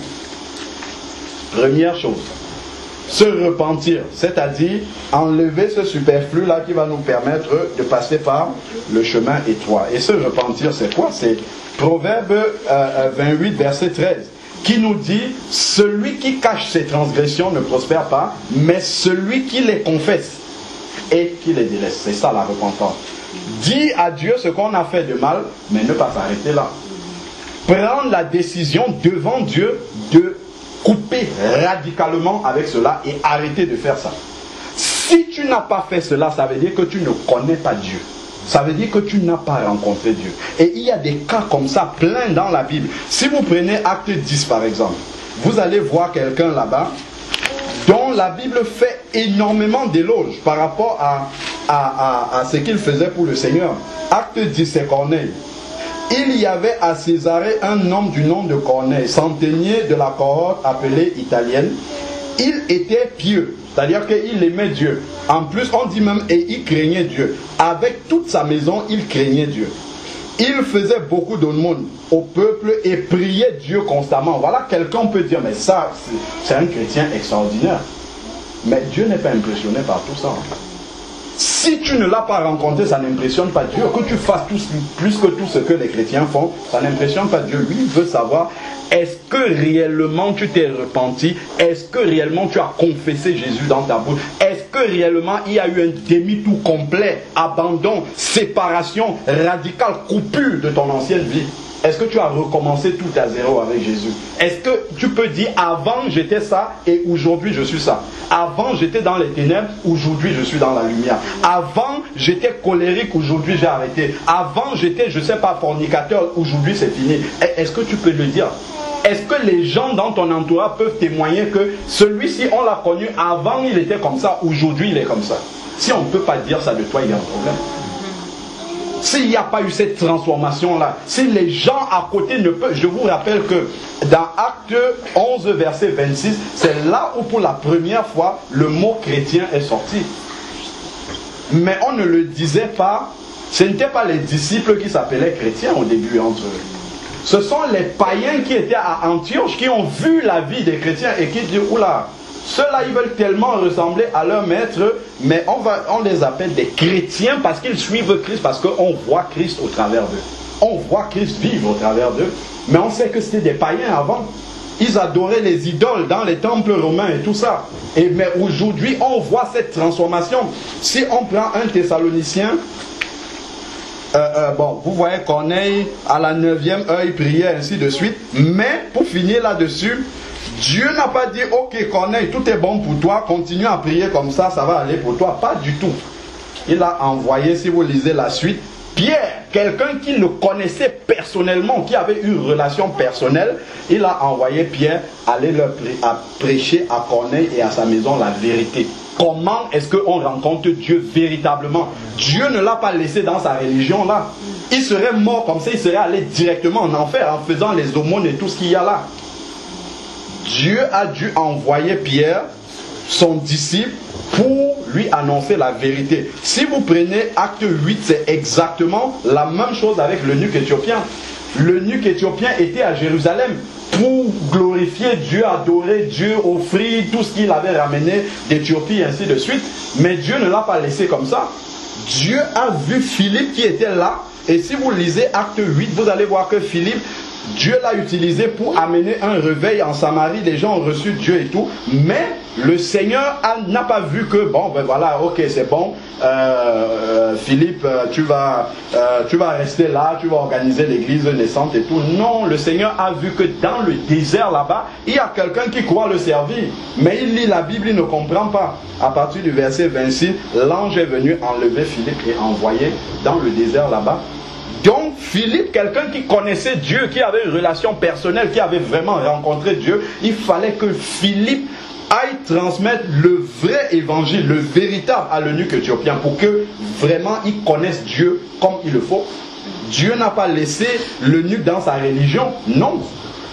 Première chose, se repentir, c'est-à-dire enlever ce superflu-là qui va nous permettre de passer par le chemin étroit. Et se repentir, c'est quoi? C'est Proverbe euh, vingt-huit, verset treize, qui nous dit, celui qui cache ses transgressions ne prospère pas, mais celui qui les confesse et qui les délaisse. C'est ça la repentance. Dis à Dieu ce qu'on a fait de mal, mais ne pas s'arrêter là. Prendre la décision devant Dieu de couper radicalement avec cela et arrêter de faire ça. Si tu n'as pas fait cela, ça veut dire que tu ne connais pas Dieu. Ça veut dire que tu n'as pas rencontré Dieu. Et il y a des cas comme ça, plein dans la Bible. Si vous prenez Acte dix par exemple, vous allez voir quelqu'un là-bas dont la Bible fait énormément d'éloges par rapport à, à, à, à ce qu'il faisait pour le Seigneur. Acte dix, c'est Corneille. Il y avait à Césarée un homme du nom de Corneille, centenier de la cohorte appelée italienne. Il était pieux, c'est-à-dire qu'il aimait Dieu. En plus, on dit même, et il craignait Dieu. Avec toute sa maison, il craignait Dieu. Il faisait beaucoup d'aumônes au peuple et priait Dieu constamment. Voilà, quelqu'un peut dire, mais ça, c'est un chrétien extraordinaire. Mais Dieu n'est pas impressionné par tout ça. Si tu ne l'as pas rencontré, ça n'impressionne pas Dieu. Que tu fasses tout, plus que tout ce que les chrétiens font, ça n'impressionne pas Dieu. Lui, il veut savoir, est-ce que réellement tu t'es repenti? Est-ce que réellement tu as confessé Jésus dans ta bouche? Est-ce que réellement il y a eu un demi-tour complet, abandon, séparation radicale, coupure de ton ancienne vie? Est-ce que tu as recommencé tout à zéro avec Jésus? Est-ce que tu peux dire, avant j'étais ça et aujourd'hui je suis ça? Avant j'étais dans les ténèbres, aujourd'hui je suis dans la lumière. Avant j'étais colérique, aujourd'hui j'ai arrêté. Avant j'étais, je ne sais pas, fornicateur, aujourd'hui c'est fini. Est-ce que tu peux le dire? Est-ce que les gens dans ton entourage peuvent témoigner que celui-ci, on l'a connu, avant il était comme ça, aujourd'hui il est comme ça? Si on ne peut pas dire ça de toi, il y a un problème. S'il n'y a pas eu cette transformation-là, si les gens à côté ne peuvent... Je vous rappelle que dans Acte onze, verset vingt-six, c'est là où pour la première fois, le mot chrétien est sorti. Mais on ne le disait pas, ce n'étaient pas les disciples qui s'appelaient chrétiens au début entre eux. Ce sont les païens qui étaient à Antioche, qui ont vu la vie des chrétiens et qui disent, oula, ceux-là, ils veulent tellement ressembler à leur maître, mais on, va, on les appelle des chrétiens parce qu'ils suivent Christ, parce qu'on voit Christ au travers d'eux. On voit Christ vivre au travers d'eux, mais on sait que c'était des païens avant. Ils adoraient les idoles dans les temples romains et tout ça. Et, mais aujourd'hui, on voit cette transformation. Si on prend un Thessalonicien, euh, euh, bon, vous voyez Corneille, à la neuvième heure, il priait, ainsi de suite. Mais, pour finir là-dessus, Dieu n'a pas dit, ok Corneille, tout est bon pour toi, continue à prier comme ça, ça va aller pour toi. Pas du tout. Il a envoyé, si vous lisez la suite, Pierre, quelqu'un qui le connaissait personnellement, qui avait une relation personnelle, il a envoyé Pierre aller leur à prêcher à Corneille et à sa maison la vérité. Comment est-ce qu'on rencontre Dieu véritablement? Dieu ne l'a pas laissé dans sa religion là. Il serait mort comme ça, il serait allé directement en enfer en faisant les aumônes et tout ce qu'il y a là. Dieu a dû envoyer Pierre, son disciple, pour lui annoncer la vérité. Si vous prenez Acte huit, c'est exactement la même chose avec l'eunuque éthiopien. L'eunuque éthiopien était à Jérusalem pour glorifier Dieu, adorer Dieu, offrir tout ce qu'il avait ramené d'Éthiopie, ainsi de suite. Mais Dieu ne l'a pas laissé comme ça. Dieu a vu Philippe qui était là. Et si vous lisez Acte huit, vous allez voir que Philippe, Dieu l'a utilisé pour amener un réveil en Samarie. Les gens ont reçu Dieu et tout. Mais le Seigneur n'a pas vu que, bon, ben voilà, ok, c'est bon. Euh, Philippe, tu vas, euh, tu vas rester là, tu vas organiser l'église naissante et tout. Non, le Seigneur a vu que dans le désert là-bas, il y a quelqu'un qui croit le servir. Mais il lit la Bible, il ne comprend pas. À partir du verset vingt-six, l'ange est venu enlever Philippe et envoyer dans le désert là-bas. Donc Philippe, quelqu'un qui connaissait Dieu, qui avait une relation personnelle, qui avait vraiment rencontré Dieu, il fallait que Philippe aille transmettre le vrai évangile, le véritable à l'eunuque éthiopien, pour que vraiment il connaisse Dieu comme il le faut. Dieu n'a pas laissé l'eunuque dans sa religion, non.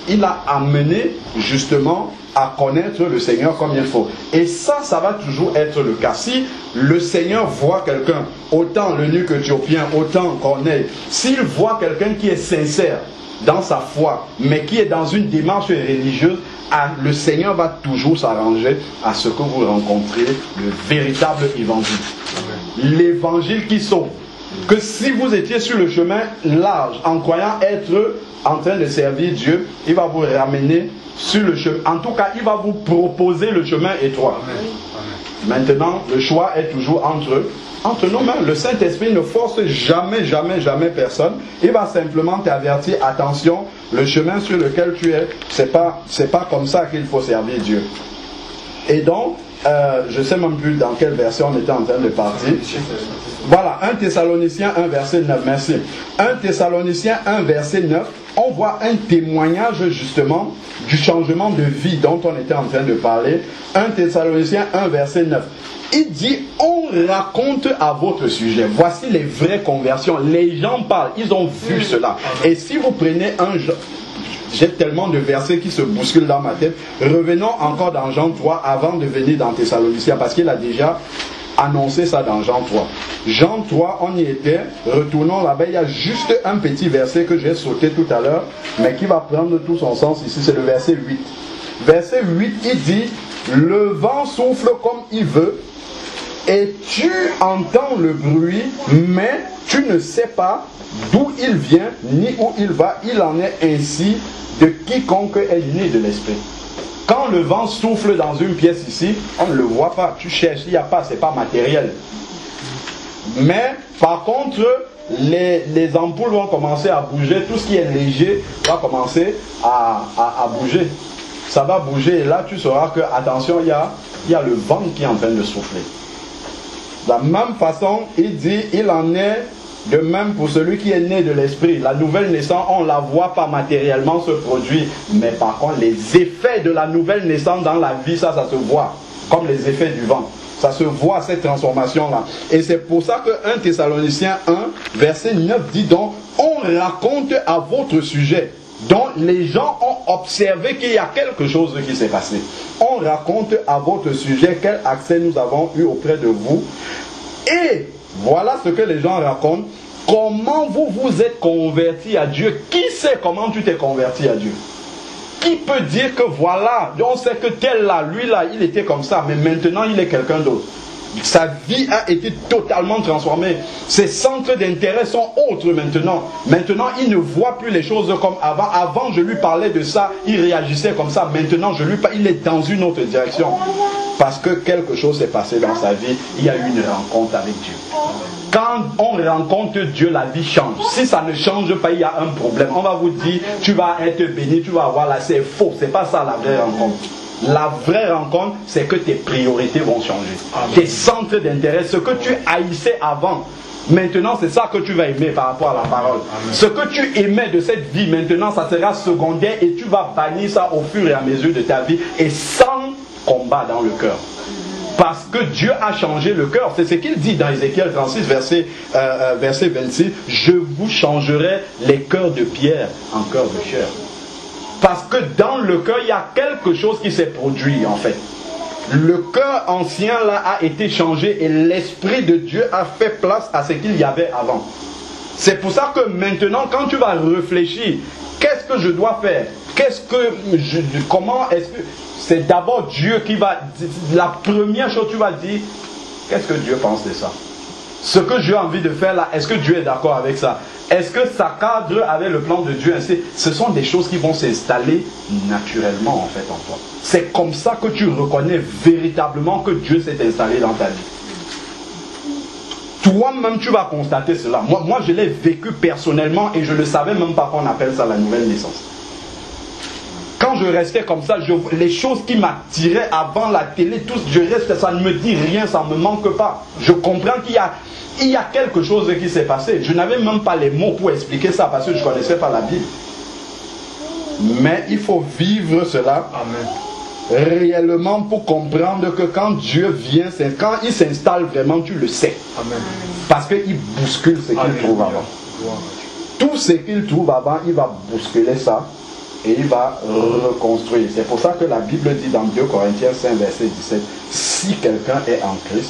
il a amené justement à connaître le Seigneur comme il faut. Et ça, ça va toujours être le cas. Si le Seigneur voit quelqu'un, autant l'eunuque éthiopien, autant Corneille, s'il voit quelqu'un qui est sincère dans sa foi, mais qui est dans une démarche religieuse, le Seigneur va toujours s'arranger à ce que vous rencontrez le véritable évangile. L'évangile qui sauve. Que si vous étiez sur le chemin large, en croyant être en train de servir Dieu, il va vous ramener sur le chemin. En tout cas, il va vous proposer le chemin étroit. Amen. Maintenant, le choix est toujours entre, entre nos mains. Le Saint-Esprit ne force jamais, jamais, jamais personne. Il va simplement t'avertir, attention, le chemin sur lequel tu es, c'est pas, c'est pas comme ça qu'il faut servir Dieu. Et donc, euh, je ne sais même plus dans quelle version on était en train de partir. Voilà, un Thessaloniciens un verset neuf, merci. un Thessaloniciens un verset neuf, on voit un témoignage justement du changement de vie dont on était en train de parler. un Thessaloniciens un verset neuf. Il dit, on raconte à votre sujet. Voici les vraies conversions. Les gens parlent, ils ont vu cela. Et si vous prenez un... J'ai tellement de versets qui se bousculent dans ma tête. Revenons encore dans Jean trois avant de venir dans Thessaloniciens, parce qu'il a déjà annoncé ça dans Jean trois. Jean trois, on y était. Retournons là-bas. Il y a juste un petit verset que j'ai sauté tout à l'heure, mais qui va prendre tout son sens ici. C'est le verset huit. Verset huit, il dit, le vent souffle comme il veut, et tu entends le bruit, mais tu ne sais pas d'où il vient, ni où il va. Il en est ainsi de quiconque est né de l'esprit. Quand le vent souffle dans une pièce ici, on ne le voit pas. Tu cherches, il n'y a pas, c'est pas matériel. Mais par contre, les, les ampoules vont commencer à bouger. Tout ce qui est léger va commencer à, à, à bouger. Ça va bouger et là tu sauras que, attention, il y a, il y a le vent qui est en train de souffler. De la même façon, il dit, il en est de même pour celui qui est né de l'esprit. La nouvelle naissance, on ne la voit pas matériellement se produire, mais par contre, les effets de la nouvelle naissance dans la vie, ça, ça se voit, comme les effets du vent. Ça se voit, cette transformation-là. Et c'est pour ça que un Thessaloniciens un, verset neuf dit donc, on raconte à votre sujet, dont les gens ont observé qu'il y a quelque chose qui s'est passé. On raconte à votre sujet quel accès nous avons eu auprès de vous. Et voilà ce que les gens racontent. Comment vous vous êtes convertis à Dieu? Qui sait comment tu t'es converti à Dieu? Qui peut dire que voilà, on sait que tel là, lui là, il était comme ça, mais maintenant il est quelqu'un d'autre. Sa vie a été totalement transformée. Ses centres d'intérêt sont autres maintenant. Maintenant, il ne voit plus les choses comme avant. Avant, je lui parlais de ça, il réagissait comme ça. Maintenant, je lui parle, il est dans une autre direction. Parce que quelque chose s'est passé dans sa vie. Il y a eu une rencontre avec Dieu. Quand on rencontre Dieu, la vie change. Si ça ne change pas, il y a un problème. On va vous dire, tu vas être béni, tu vas avoir là. C'est faux. C'est pas ça la vraie rencontre. La vraie rencontre, c'est que tes priorités vont changer. Amen. Tes centres d'intérêt, ce que tu haïssais avant, maintenant c'est ça que tu vas aimer par rapport à la parole. Amen. Ce que tu aimais de cette vie, maintenant ça sera secondaire et tu vas bannir ça au fur et à mesure de ta vie et sans combat dans le cœur. Parce que Dieu a changé le cœur. C'est ce qu'il dit dans Ézéchiel trente-six, verset, euh, verset vingt-six. Je vous changerai les cœurs de pierre en cœur de chair. Parce que dans le cœur, il y a quelque chose qui s'est produit en fait. Le cœur ancien là a été changé et l'Esprit de Dieu a fait place à ce qu'il y avait avant. C'est pour ça que maintenant, quand tu vas réfléchir, qu'est-ce que je dois faire? Qu'est-ce que je, comment est-ce que c'est d'abord Dieu qui va dire, la première chose tu vas dire, qu'est-ce que Dieu pense de ça? Ce que j'ai envie de faire là, est-ce que Dieu est d'accord avec ça? Est-ce que ça cadre avec le plan de Dieu? Ce sont des choses qui vont s'installer naturellement en fait en toi. C'est comme ça que tu reconnais véritablement que Dieu s'est installé dans ta vie. Toi-même tu vas constater cela. Moi, moi je l'ai vécu personnellement et je ne savais même pas qu'on appelle ça la nouvelle naissance. Quand je restais comme ça, je, les choses qui m'attiraient avant la télé, tout, je reste, ça ne me dit rien, ça ne me manque pas. Je comprends qu'il y a, il y a quelque chose qui s'est passé. Je n'avais même pas les mots pour expliquer ça parce que je ne connaissais pas la Bible. Mais il faut vivre cela. Amen. Réellement pour comprendre que quand Dieu vient, quand il s'installe vraiment, tu le sais. Amen. Parce qu'il bouscule ce qu'il trouve avant. Tout ce qu'il trouve avant, il va bousculer ça. et il va reconstruire. C'est pour ça que la Bible dit dans deux Corinthiens cinq, verset dix-sept, si quelqu'un est en Christ,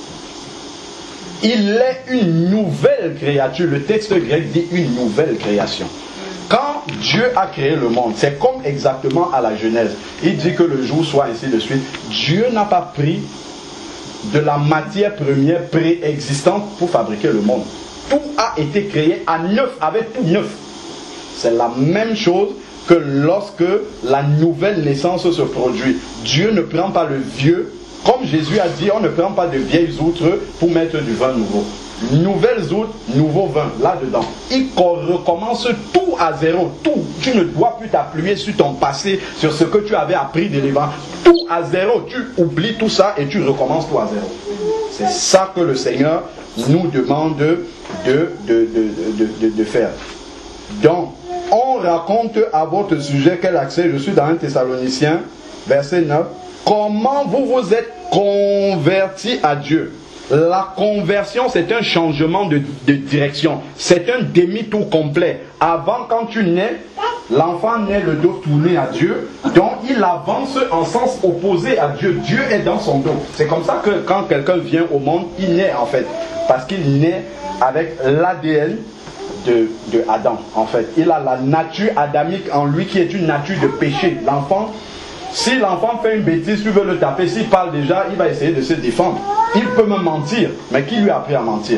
il est une nouvelle créature. Le texte grec dit une nouvelle création. Quand Dieu a créé le monde, c'est comme exactement à la Genèse. Il dit que le jour soit ainsi de suite. Dieu n'a pas pris de la matière première préexistante pour fabriquer le monde. Tout a été créé à neuf, avec tout neuf. C'est la même chose que lorsque la nouvelle naissance se produit. Dieu ne prend pas le vieux, comme Jésus a dit, on ne prend pas de vieilles outres pour mettre du vin nouveau. Nouvelles outres, nouveau vin, là-dedans. Il recommence tout à zéro, tout. Tu ne dois plus t'appuyer sur ton passé, sur ce que tu avais appris de l'évangile. Tout à zéro, tu oublies tout ça et tu recommences tout à zéro. C'est ça que le Seigneur nous demande de, de, de, de, de, de faire. Donc, on raconte à votre sujet quel accès, je suis dans un Thessaloniciens, verset neuf, comment vous vous êtes convertis à Dieu. La conversion, c'est un changement de, de direction. C'est un demi-tour complet. Avant, quand tu nais, l'enfant naît le dos tourné à Dieu. Donc, il avance en sens opposé à Dieu. Dieu est dans son dos. C'est comme ça que quand quelqu'un vient au monde, il naît en fait. Parce qu'il naît avec l'A D N de, de Adam, en fait. Il a la nature adamique en lui qui est une nature de péché. L'enfant... Si l'enfant fait une bêtise, tu veux le taper, s'il parle déjà, il va essayer de se défendre. Il peut me mentir, mais qui lui a appris à mentir?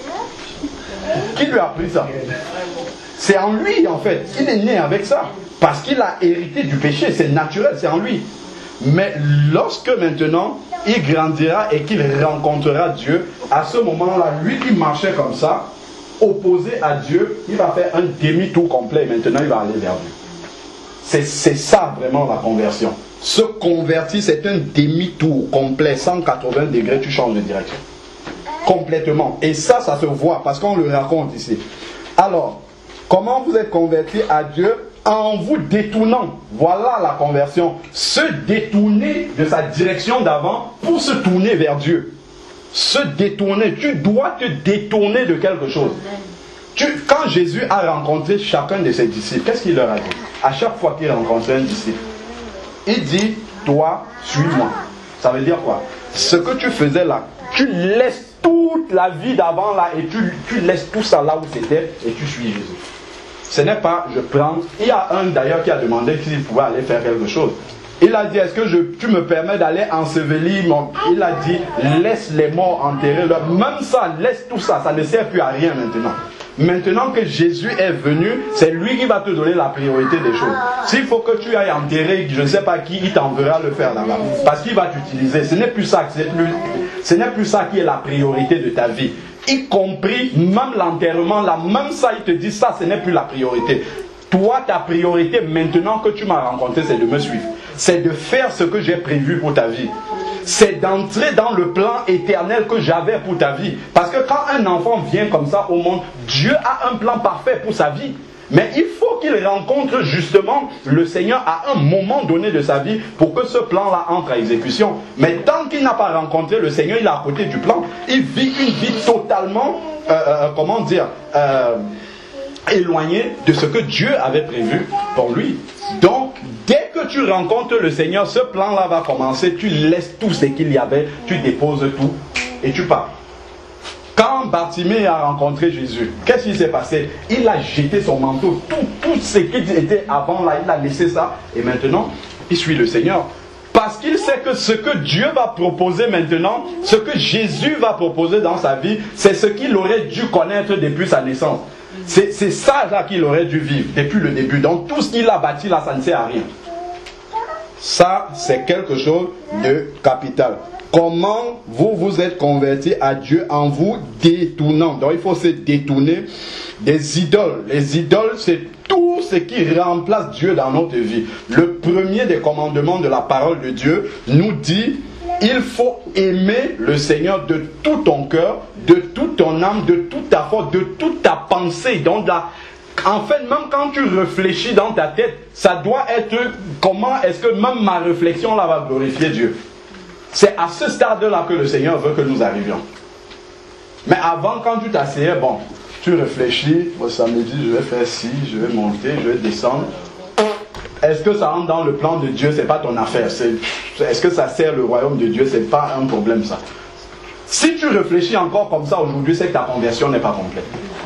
Qui lui a appris ça? C'est en lui en fait. Il est né avec ça. Parce qu'il a hérité du péché, c'est naturel, c'est en lui. Mais lorsque maintenant, il grandira et qu'il rencontrera Dieu, à ce moment-là, lui qui marchait comme ça, opposé à Dieu, il va faire un demi-tour complet. Maintenant, il va aller vers Dieu. C'est ça vraiment la conversion. Se convertir, c'est un demi-tour complet, cent quatre-vingts degrés, tu changes de direction. Complètement. Et ça, ça se voit parce qu'on le raconte ici. Alors, comment vous êtes convertis à Dieu? En vous détournant. Voilà la conversion. Se détourner de sa direction d'avant pour se tourner vers Dieu. Se détourner. Tu dois te détourner de quelque chose. Tu, quand Jésus a rencontré chacun de ses disciples, qu'est-ce qu'il leur a dit? À chaque fois qu'il rencontrait un disciple, il dit, toi, suis-moi. Ça veut dire quoi? Ce que tu faisais là, tu laisses toute la vie d'avant là et tu, tu laisses tout ça là où c'était et tu suis Jésus. Ce n'est pas, je prends. Il y a un d'ailleurs qui a demandé s'il pouvait aller faire quelque chose. Il a dit, est-ce que je, tu me permets d'aller ensevelir mon... Il a dit, laisse les morts enterrer leur... Même ça, laisse tout ça, ça ne sert plus à rien maintenant. Maintenant que Jésus est venu, c'est lui qui va te donner la priorité des choses. S'il faut que tu ailles enterrer, je ne sais pas qui, il t'enverra le faire là-bas. Parce qu'il va t'utiliser. Ce n'est plus ça, c'est plus, ce n'est plus ça qui est la priorité de ta vie. Y compris même l'enterrement, là, même ça, il te dit ça, ce n'est plus la priorité. Toi, ta priorité, maintenant que tu m'as rencontré, c'est de me suivre. C'est de faire ce que j'ai prévu pour ta vie. C'est d'entrer dans le plan éternel que j'avais pour ta vie. Parce que quand un enfant vient comme ça au monde, Dieu a un plan parfait pour sa vie. Mais il faut qu'il rencontre justement le Seigneur à un moment donné de sa vie pour que ce plan-là entre à exécution. Mais tant qu'il n'a pas rencontré le Seigneur, il est à côté du plan. Il vit une vie totalement, euh, euh, comment dire, euh, éloignée de ce que Dieu avait prévu pour lui. Donc, dès que tu rencontres le Seigneur, ce plan-là va commencer. Tu laisses tout ce qu'il y avait, tu déposes tout et tu pars. Quand Bartimée a rencontré Jésus, qu'est-ce qui s'est passé? Il a jeté son manteau, tout, tout ce qui était avant là, il a laissé ça. Et maintenant, il suit le Seigneur. Parce qu'il sait que ce que Dieu va proposer maintenant, ce que Jésus va proposer dans sa vie, c'est ce qu'il aurait dû connaître depuis sa naissance. C'est ça là qu'il aurait dû vivre depuis le début. Donc tout ce qu'il a bâti là, ça ne sert à rien. Ça, c'est quelque chose de capital. Comment vous vous êtes convertis à Dieu en vous détournant. Donc il faut se détourner des idoles. Les idoles, c'est tout ce qui remplace Dieu dans notre vie. Le premier des commandements de la parole de Dieu nous dit: il faut aimer le Seigneur de tout ton cœur, de toute ton âme, de toute ta force, de toute ta pensée. Donc là, en fait, même quand tu réfléchis dans ta tête, ça doit être comment est-ce que même ma réflexion là va glorifier Dieu. C'est à ce stade-là que le Seigneur veut que nous arrivions. Mais avant, quand tu t'asseyais, bon, tu réfléchis, au samedi, je vais faire ci, je vais monter, je vais descendre. est-ce que ça rentre dans le plan de Dieu? C'est pas ton affaire. Est-ce que ça sert le royaume de Dieu? C'est pas un problème ça. Si tu réfléchis encore comme ça aujourd'hui, c'est que ta conversion n'est pas complète.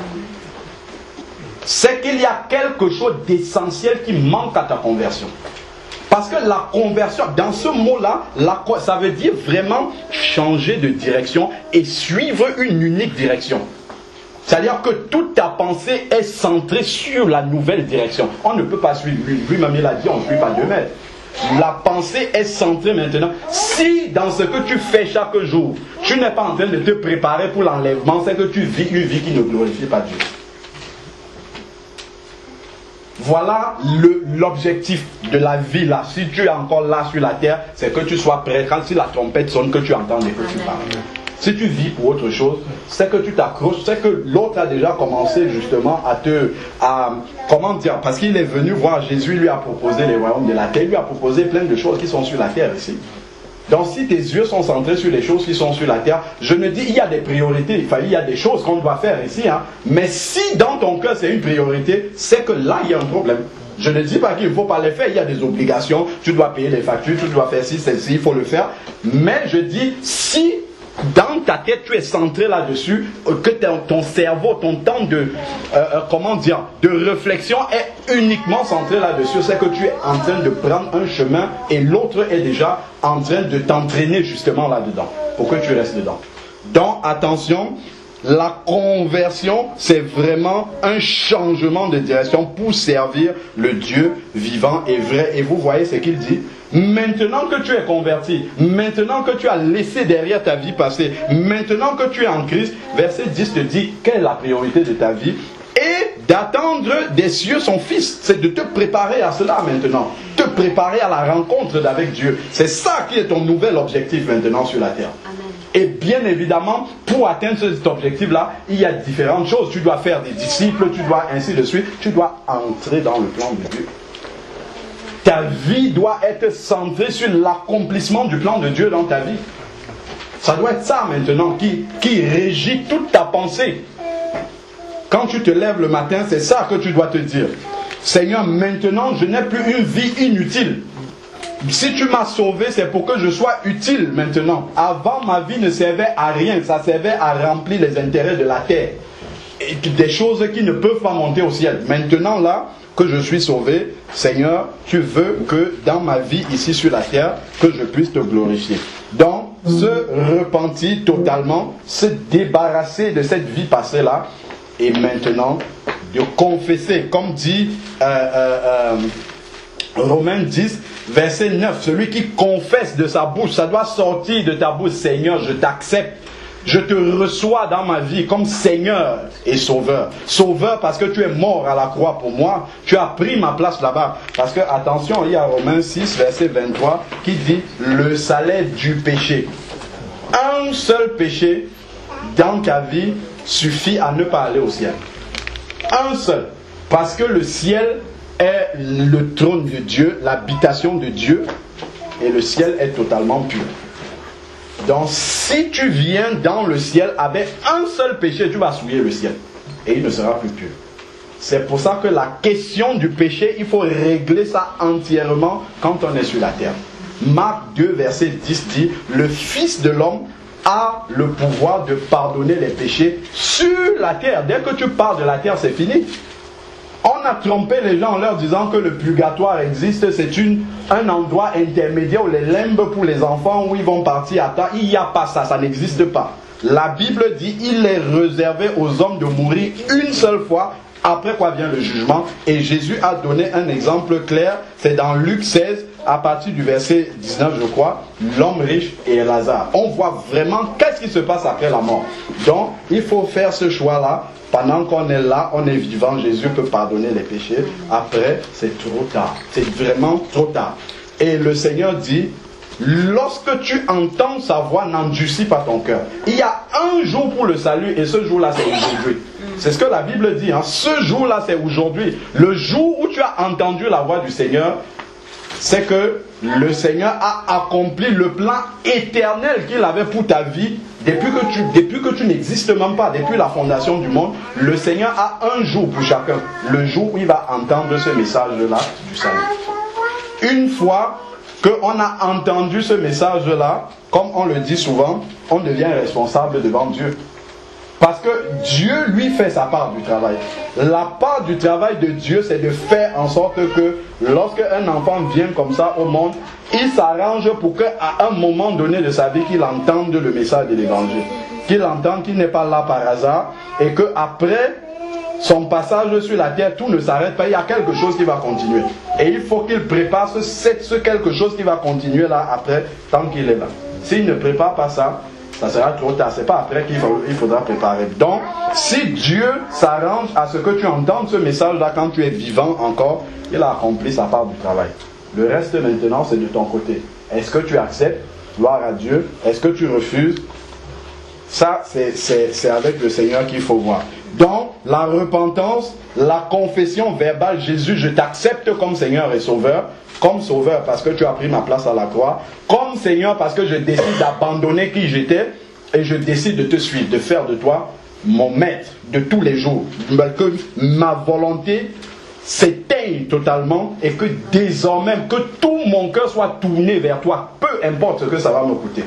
C'est qu'il y a quelque chose d'essentiel qui manque à ta conversion. Parce que la conversion, dans ce mot-là, ça veut dire vraiment changer de direction et suivre une unique direction. C'est-à-dire que toute ta pensée est centrée sur la nouvelle direction. On ne peut pas suivre, lui-même il a dit, on ne suit pas deux mètres. La pensée est centrée maintenant. Si dans ce que tu fais chaque jour, tu n'es pas en train de te préparer pour l'enlèvement, c'est que tu vis une vie qui ne glorifie pas Dieu. Voilà l'objectif de la vie là. Si tu es encore là sur la terre, c'est que tu sois prêt. Quand si la trompette sonne, que tu entends et que tu parles. Si tu vis pour autre chose, c'est que tu t'accroches, c'est que l'autre a déjà commencé justement à te... À, comment dire? Parce qu'il est venu voir Jésus, lui a proposé les royaumes de la terre, il lui a proposé plein de choses qui sont sur la terre ici. Donc si tes yeux sont centrés sur les choses qui sont sur la terre, je me dis, il y a des priorités, enfin, il y a des choses qu'on doit faire ici. Hein, mais si dans ton cœur c'est une priorité, c'est que là il y a un problème. Je ne dis pas qu'il ne faut pas les faire, il y a des obligations, tu dois payer les factures, tu dois faire ci, celle-ci, il faut le faire. Mais je dis, si... dans ta tête, tu es centré là-dessus, que ton cerveau, ton temps de, euh, comment dire, de réflexion est uniquement centré là-dessus, c'est que tu es en train de prendre un chemin et l'autre est déjà en train de t'entraîner justement là-dedans, pour que tu restes dedans. Donc, attention, la conversion, c'est vraiment un changement de direction pour servir le Dieu vivant et vrai. Et vous voyez ce qu'il dit? Maintenant que tu es converti, maintenant que tu as laissé derrière ta vie passée, maintenant que tu es en Christ, verset dix te dit quelle est la priorité de ta vie et d'attendre des cieux son Fils. C'est de te préparer à cela maintenant, te préparer à la rencontre avec Dieu. C'est ça qui est ton nouvel objectif maintenant sur la terre. Amen. Et bien évidemment, pour atteindre cet objectif-là, il y a différentes choses. Tu dois faire des disciples, tu dois ainsi de suite, tu dois entrer dans le plan de Dieu. Ta vie doit être centrée sur l'accomplissement du plan de Dieu dans ta vie. Ça doit être ça maintenant qui, qui régit toute ta pensée. Quand tu te lèves le matin, c'est ça que tu dois te dire. Seigneur, maintenant je n'ai plus une vie inutile. Si tu m'as sauvé, c'est pour que je sois utile maintenant. Avant, ma vie ne servait à rien. Ça servait à remplir les intérêts de la terre. Et des choses qui ne peuvent pas monter au ciel. Maintenant là, que je suis sauvé, Seigneur, tu veux que dans ma vie ici sur la terre, que je puisse te glorifier. Donc, se repentir totalement, se débarrasser de cette vie passée-là, et maintenant, de confesser, comme dit euh, euh, euh, Romains dix, verset neuf, celui qui confesse de sa bouche, ça doit sortir de ta bouche, Seigneur, je t'accepte. Je te reçois dans ma vie comme Seigneur et Sauveur. Sauveur parce que tu es mort à la croix pour moi. Tu as pris ma place là-bas. Parce que, attention, il y a Romains six, verset vingt-trois, qui dit le salaire du péché. Un seul péché dans ta vie suffit à ne pas aller au ciel. Un seul. Parce que le ciel est le trône de Dieu, l'habitation de Dieu. Et le ciel est totalement pur. Donc si tu viens dans le ciel avec un seul péché, tu vas souiller le ciel. Et il ne sera plus pur. C'est pour ça que la question du péché, il faut régler ça entièrement quand on est sur la terre. Marc deux, verset dix dit, le Fils de l'homme a le pouvoir de pardonner les péchés sur la terre. Dès que tu parles de la terre, c'est fini. On a trompé les gens en leur disant que le purgatoire existe, c'est une, un endroit intermédiaire où les limbes pour les enfants, où ils vont partir à temps. Il n'y a pas ça, ça n'existe pas. La Bible dit il est réservé aux hommes de mourir une seule fois, après quoi vient le jugement. Et Jésus a donné un exemple clair, c'est dans Luc seize, à partir du verset dix-neuf je crois, l'homme riche et Lazare. On voit vraiment qu'est-ce qui se passe après la mort. Donc il faut faire ce choix-là. Pendant qu'on est là, on est vivant, Jésus peut pardonner les péchés. Après, c'est trop tard. C'est vraiment trop tard. Et le Seigneur dit, lorsque tu entends sa voix, n'endurcis pas ton cœur. Il y a un jour pour le salut et ce jour-là, c'est aujourd'hui. C'est ce que la Bible dit. Hein. Ce jour-là, c'est aujourd'hui. Le jour où tu as entendu la voix du Seigneur, c'est que le Seigneur a accompli le plan éternel qu'il avait pour ta vie. Depuis que tu, depuis que tu n'existes même pas, depuis la fondation du monde, le Seigneur a un jour pour chacun. Le jour où il va entendre ce message-là du salut. une fois qu'on a entendu ce message-là, comme on le dit souvent, on devient responsable devant Dieu. Parce que Dieu, lui, fait sa part du travail. La part du travail de Dieu, c'est de faire en sorte que lorsque un enfant vient comme ça au monde, il s'arrange pour qu'à un moment donné de sa vie, qu'il entende le message de l'évangile. Qu'il entende qu'il n'est pas là par hasard et qu'après son passage sur la terre, tout ne s'arrête pas. Il y a quelque chose qui va continuer. Et il faut qu'il prépare ce, ce quelque chose qui va continuer là après, tant qu'il est là. S'il ne prépare pas ça, ça sera trop tard. C'est pas après qu'il faut, il faudra préparer. Donc, si Dieu s'arrange à ce que tu entendes ce message-là quand tu es vivant encore, il a accompli sa part du travail. Le reste maintenant, c'est de ton côté. Est-ce que tu acceptes? Gloire à Dieu. Est-ce que tu refuses? Ça, c'est avec le Seigneur qu'il faut voir. Donc, la repentance, la confession verbale, Jésus, je t'accepte comme Seigneur et Sauveur, comme Sauveur parce que tu as pris ma place à la croix, comme Seigneur parce que je décide d'abandonner qui j'étais et je décide de te suivre, de faire de toi mon maître de tous les jours. Que ma volonté s'éteigne totalement et que désormais, que tout mon cœur soit tourné vers toi, peu importe ce que ça va me coûter.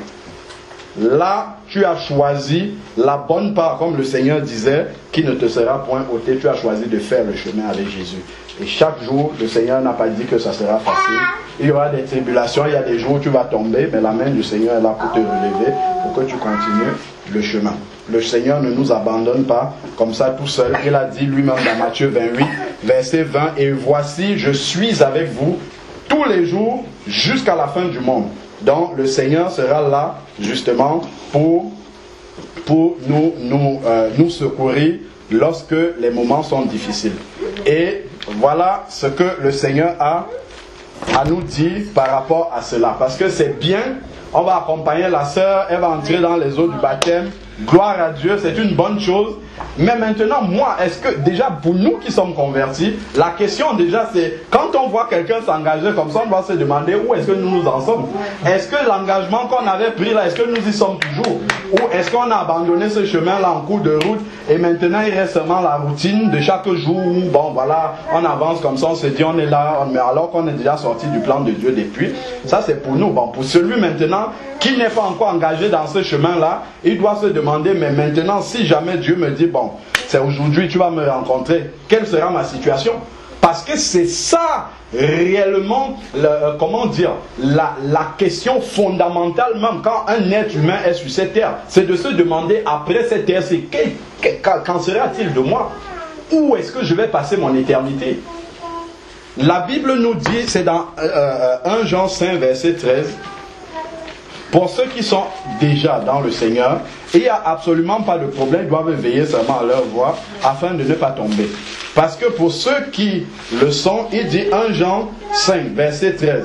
Là, tu as choisi la bonne part, comme le Seigneur disait, qui ne te sera point ôtée. Tu as choisi de faire le chemin avec Jésus. Et chaque jour, le Seigneur n'a pas dit que ça sera facile. Il y aura des tribulations, il y a des jours où tu vas tomber, mais la main du Seigneur est là pour te relever, pour que tu continues le chemin. Le Seigneur ne nous abandonne pas comme ça tout seul. Il a dit lui-même dans Matthieu vingt-huit, verset vingt, « Et voici, je suis avec vous tous les jours jusqu'à la fin du monde. » Donc le Seigneur sera là justement pour, pour nous, nous, euh, nous secourir lorsque les moments sont difficiles. Et voilà ce que le Seigneur a à nous dire par rapport à cela. Parce que c'est bien, on va accompagner la sœur, elle va entrer dans les eaux du baptême. Gloire à Dieu, c'est une bonne chose. Mais maintenant, moi, est-ce que déjà pour nous qui sommes convertis, la question déjà c'est, quand on voit quelqu'un s'engager comme ça, on doit se demander où est-ce que nous nous en sommes. Est-ce que l'engagement qu'on avait pris là, est-ce que nous y sommes toujours? Ou est-ce qu'on a abandonné ce chemin-là en cours de route et maintenant il reste seulement la routine de chaque jour où, bon voilà, on avance comme ça, on se dit on est là, mais alors qu'on est déjà sorti du plan de Dieu depuis. Ça c'est pour nous. Bon, pour celui maintenant qui n'est pas encore engagé dans ce chemin-là, il doit se demander, mais maintenant si jamais Dieu me dit, bon, c'est aujourd'hui tu vas me rencontrer, quelle sera ma situation? Parce que c'est ça réellement, le, comment dire, la, la question fondamentale même quand un être humain est sur cette terre. C'est de se demander après cette terre, c'est qu'en sera-t-il de moi? Où est-ce que je vais passer mon éternité? La Bible nous dit, c'est dans euh, un Jean cinq, verset treize, pour ceux qui sont déjà dans le Seigneur, il n'y a absolument pas de problème, ils doivent veiller seulement à leur voix afin de ne pas tomber. Parce que pour ceux qui le sont, il dit un Jean cinq, verset treize.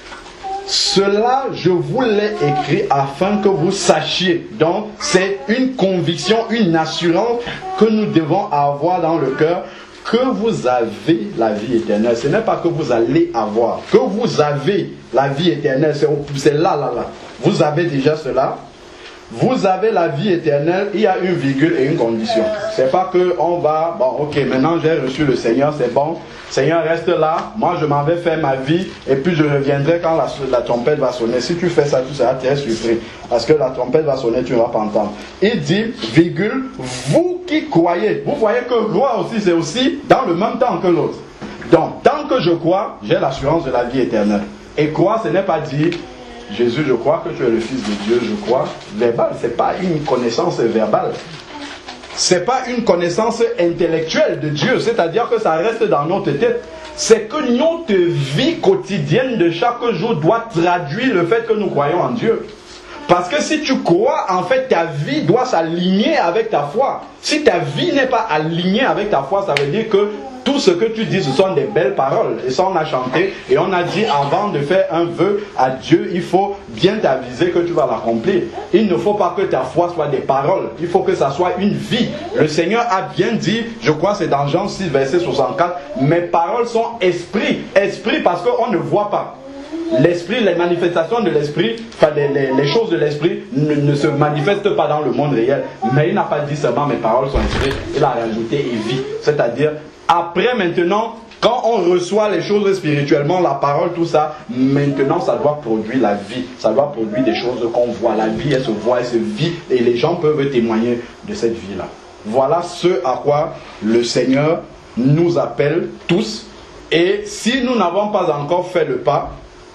Cela, je vous l'ai écrit afin que vous sachiez. Donc, c'est une conviction, une assurance que nous devons avoir dans le cœur, que vous avez la vie éternelle. Ce n'est pas que vous allez avoir, que vous avez la vie éternelle. C'est là, là, là. Vous avez déjà cela. Vous avez la vie éternelle. Il y a une virgule et une condition. C'est pas que on va, bon ok, maintenant j'ai reçu le Seigneur, c'est bon. Seigneur, reste là. Moi je m'en vais faire ma vie et puis je reviendrai quand la, la trompette va sonner. Si tu fais ça, tu seras très surpris. Parce que la trompette va sonner, tu ne vas pas entendre. Il dit, virgule, vous qui croyez. Vous voyez que croire aussi, c'est aussi dans le même temps que l'autre. Donc, tant que je crois, j'ai l'assurance de la vie éternelle. Et croire, ce n'est pas dire, Jésus, je crois que tu es le Fils de Dieu, je crois. Verbal, ce n'est pas une connaissance verbale. Ce n'est pas une connaissance intellectuelle de Dieu, c'est-à-dire que ça reste dans notre tête. C'est que notre vie quotidienne de chaque jour doit traduire le fait que nous croyons en Dieu. Parce que si tu crois, en fait, ta vie doit s'aligner avec ta foi. Si ta vie n'est pas alignée avec ta foi, ça veut dire que tout ce que tu dis, ce sont des belles paroles. Et ça, on a chanté et on a dit, avant de faire un vœu à Dieu, il faut bien t'aviser que tu vas l'accomplir. Il ne faut pas que ta foi soit des paroles. Il faut que ça soit une vie. Le Seigneur a bien dit, je crois c'est dans Jean six, verset soixante-quatre, mes paroles sont esprit. Esprit parce qu'on ne voit pas. L'esprit, les manifestations de l'esprit, enfin les, les, les choses de l'esprit ne, ne se manifestent pas dans le monde réel. Mais il n'a pas dit seulement mes paroles sont esprit, il a rajouté et vie. C'est-à-dire, après maintenant, Quand on reçoit les choses spirituellement, la parole, tout ça, maintenant ça doit produire la vie. Ça doit produire des choses qu'on voit. La vie, elle se voit, elle se vit et les gens peuvent témoigner de cette vie-là. Voilà ce à quoi le Seigneur nous appelle tous. Et si nous n'avons pas encore fait le pas,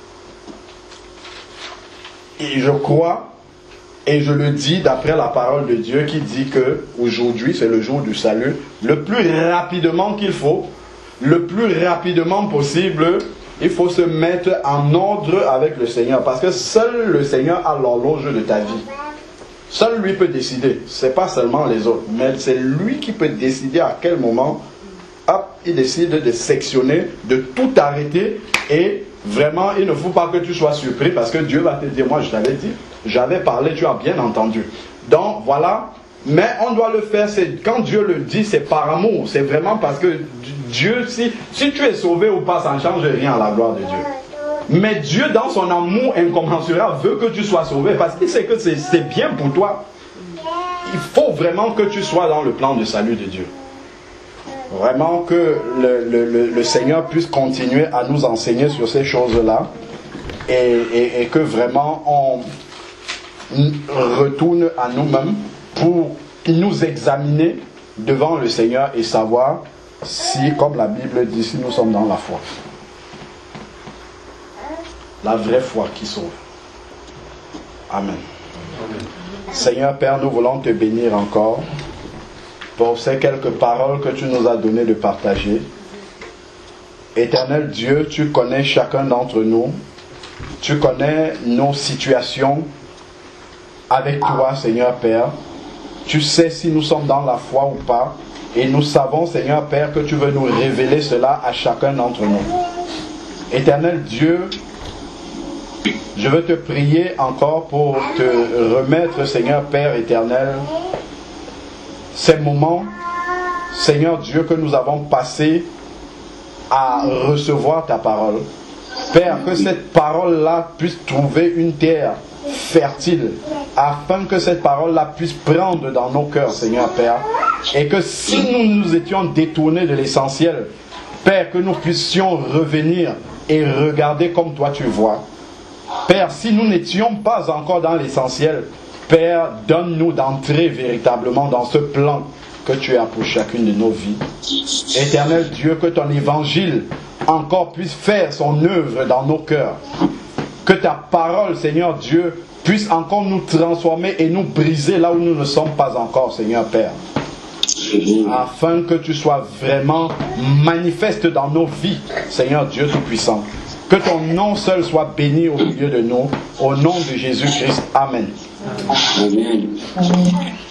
et je crois, et je le dis d'après la parole de Dieu qui dit que aujourd'hui c'est le jour du salut, le plus rapidement qu'il faut, le plus rapidement possible, il faut se mettre en ordre avec le Seigneur. Parce que seul le Seigneur a l'horloge de ta vie. Seul lui peut décider. Ce n'est pas seulement les autres, mais c'est lui qui peut décider à quel moment, hop, il décide de sectionner, de tout arrêter. Et vraiment, il ne faut pas que tu sois surpris parce que Dieu va te dire, moi je t'avais dit, j'avais parlé, tu as bien entendu. Donc voilà. Mais on doit le faire, c'est quand Dieu le dit, c'est par amour. C'est vraiment parce que Dieu, si, si tu es sauvé ou pas, ça ne change rien à la gloire de Dieu. Mais Dieu, dans son amour incommensurable, veut que tu sois sauvé parce qu'il sait que c'est bien pour toi. Il faut vraiment que tu sois dans le plan de salut de Dieu. Vraiment que le, le, le, le Seigneur puisse continuer à nous enseigner sur ces choses-là et, et, et que vraiment on retourne à nous-mêmes pour nous examiner devant le Seigneur et savoir si, comme la Bible dit, si nous sommes dans la foi. La vraie foi qui sauve. Amen. Amen. Seigneur Père, nous voulons te bénir encore pour ces quelques paroles que tu nous as donné de partager. Éternel Dieu, tu connais chacun d'entre nous. Tu connais nos situations avec toi, Seigneur Père. Tu sais si nous sommes dans la foi ou pas. Et nous savons, Seigneur Père, que tu veux nous révéler cela à chacun d'entre nous. Éternel Dieu, je veux te prier encore pour te remettre, Seigneur Père éternel, ces moments, Seigneur Dieu, que nous avons passés à recevoir ta parole. Père, que cette parole-là puisse trouver une terre fertile, afin que cette parole-là puisse prendre dans nos cœurs, Seigneur Père, et que si nous nous étions détournés de l'essentiel, Père, que nous puissions revenir et regarder comme toi tu vois. Père, si nous n'étions pas encore dans l'essentiel, Père, donne-nous d'entrer véritablement dans ce plan que tu as pour chacune de nos vies. Éternel Dieu, que ton évangile encore puisse faire son œuvre dans nos cœurs. Que ta parole, Seigneur Dieu, puisse encore nous transformer et nous briser là où nous ne sommes pas encore, Seigneur Père. Afin que tu sois vraiment manifeste dans nos vies, Seigneur Dieu Tout-Puissant. Que ton nom seul soit béni au milieu de nous. Au nom de Jésus-Christ. Amen. Amen. Amen.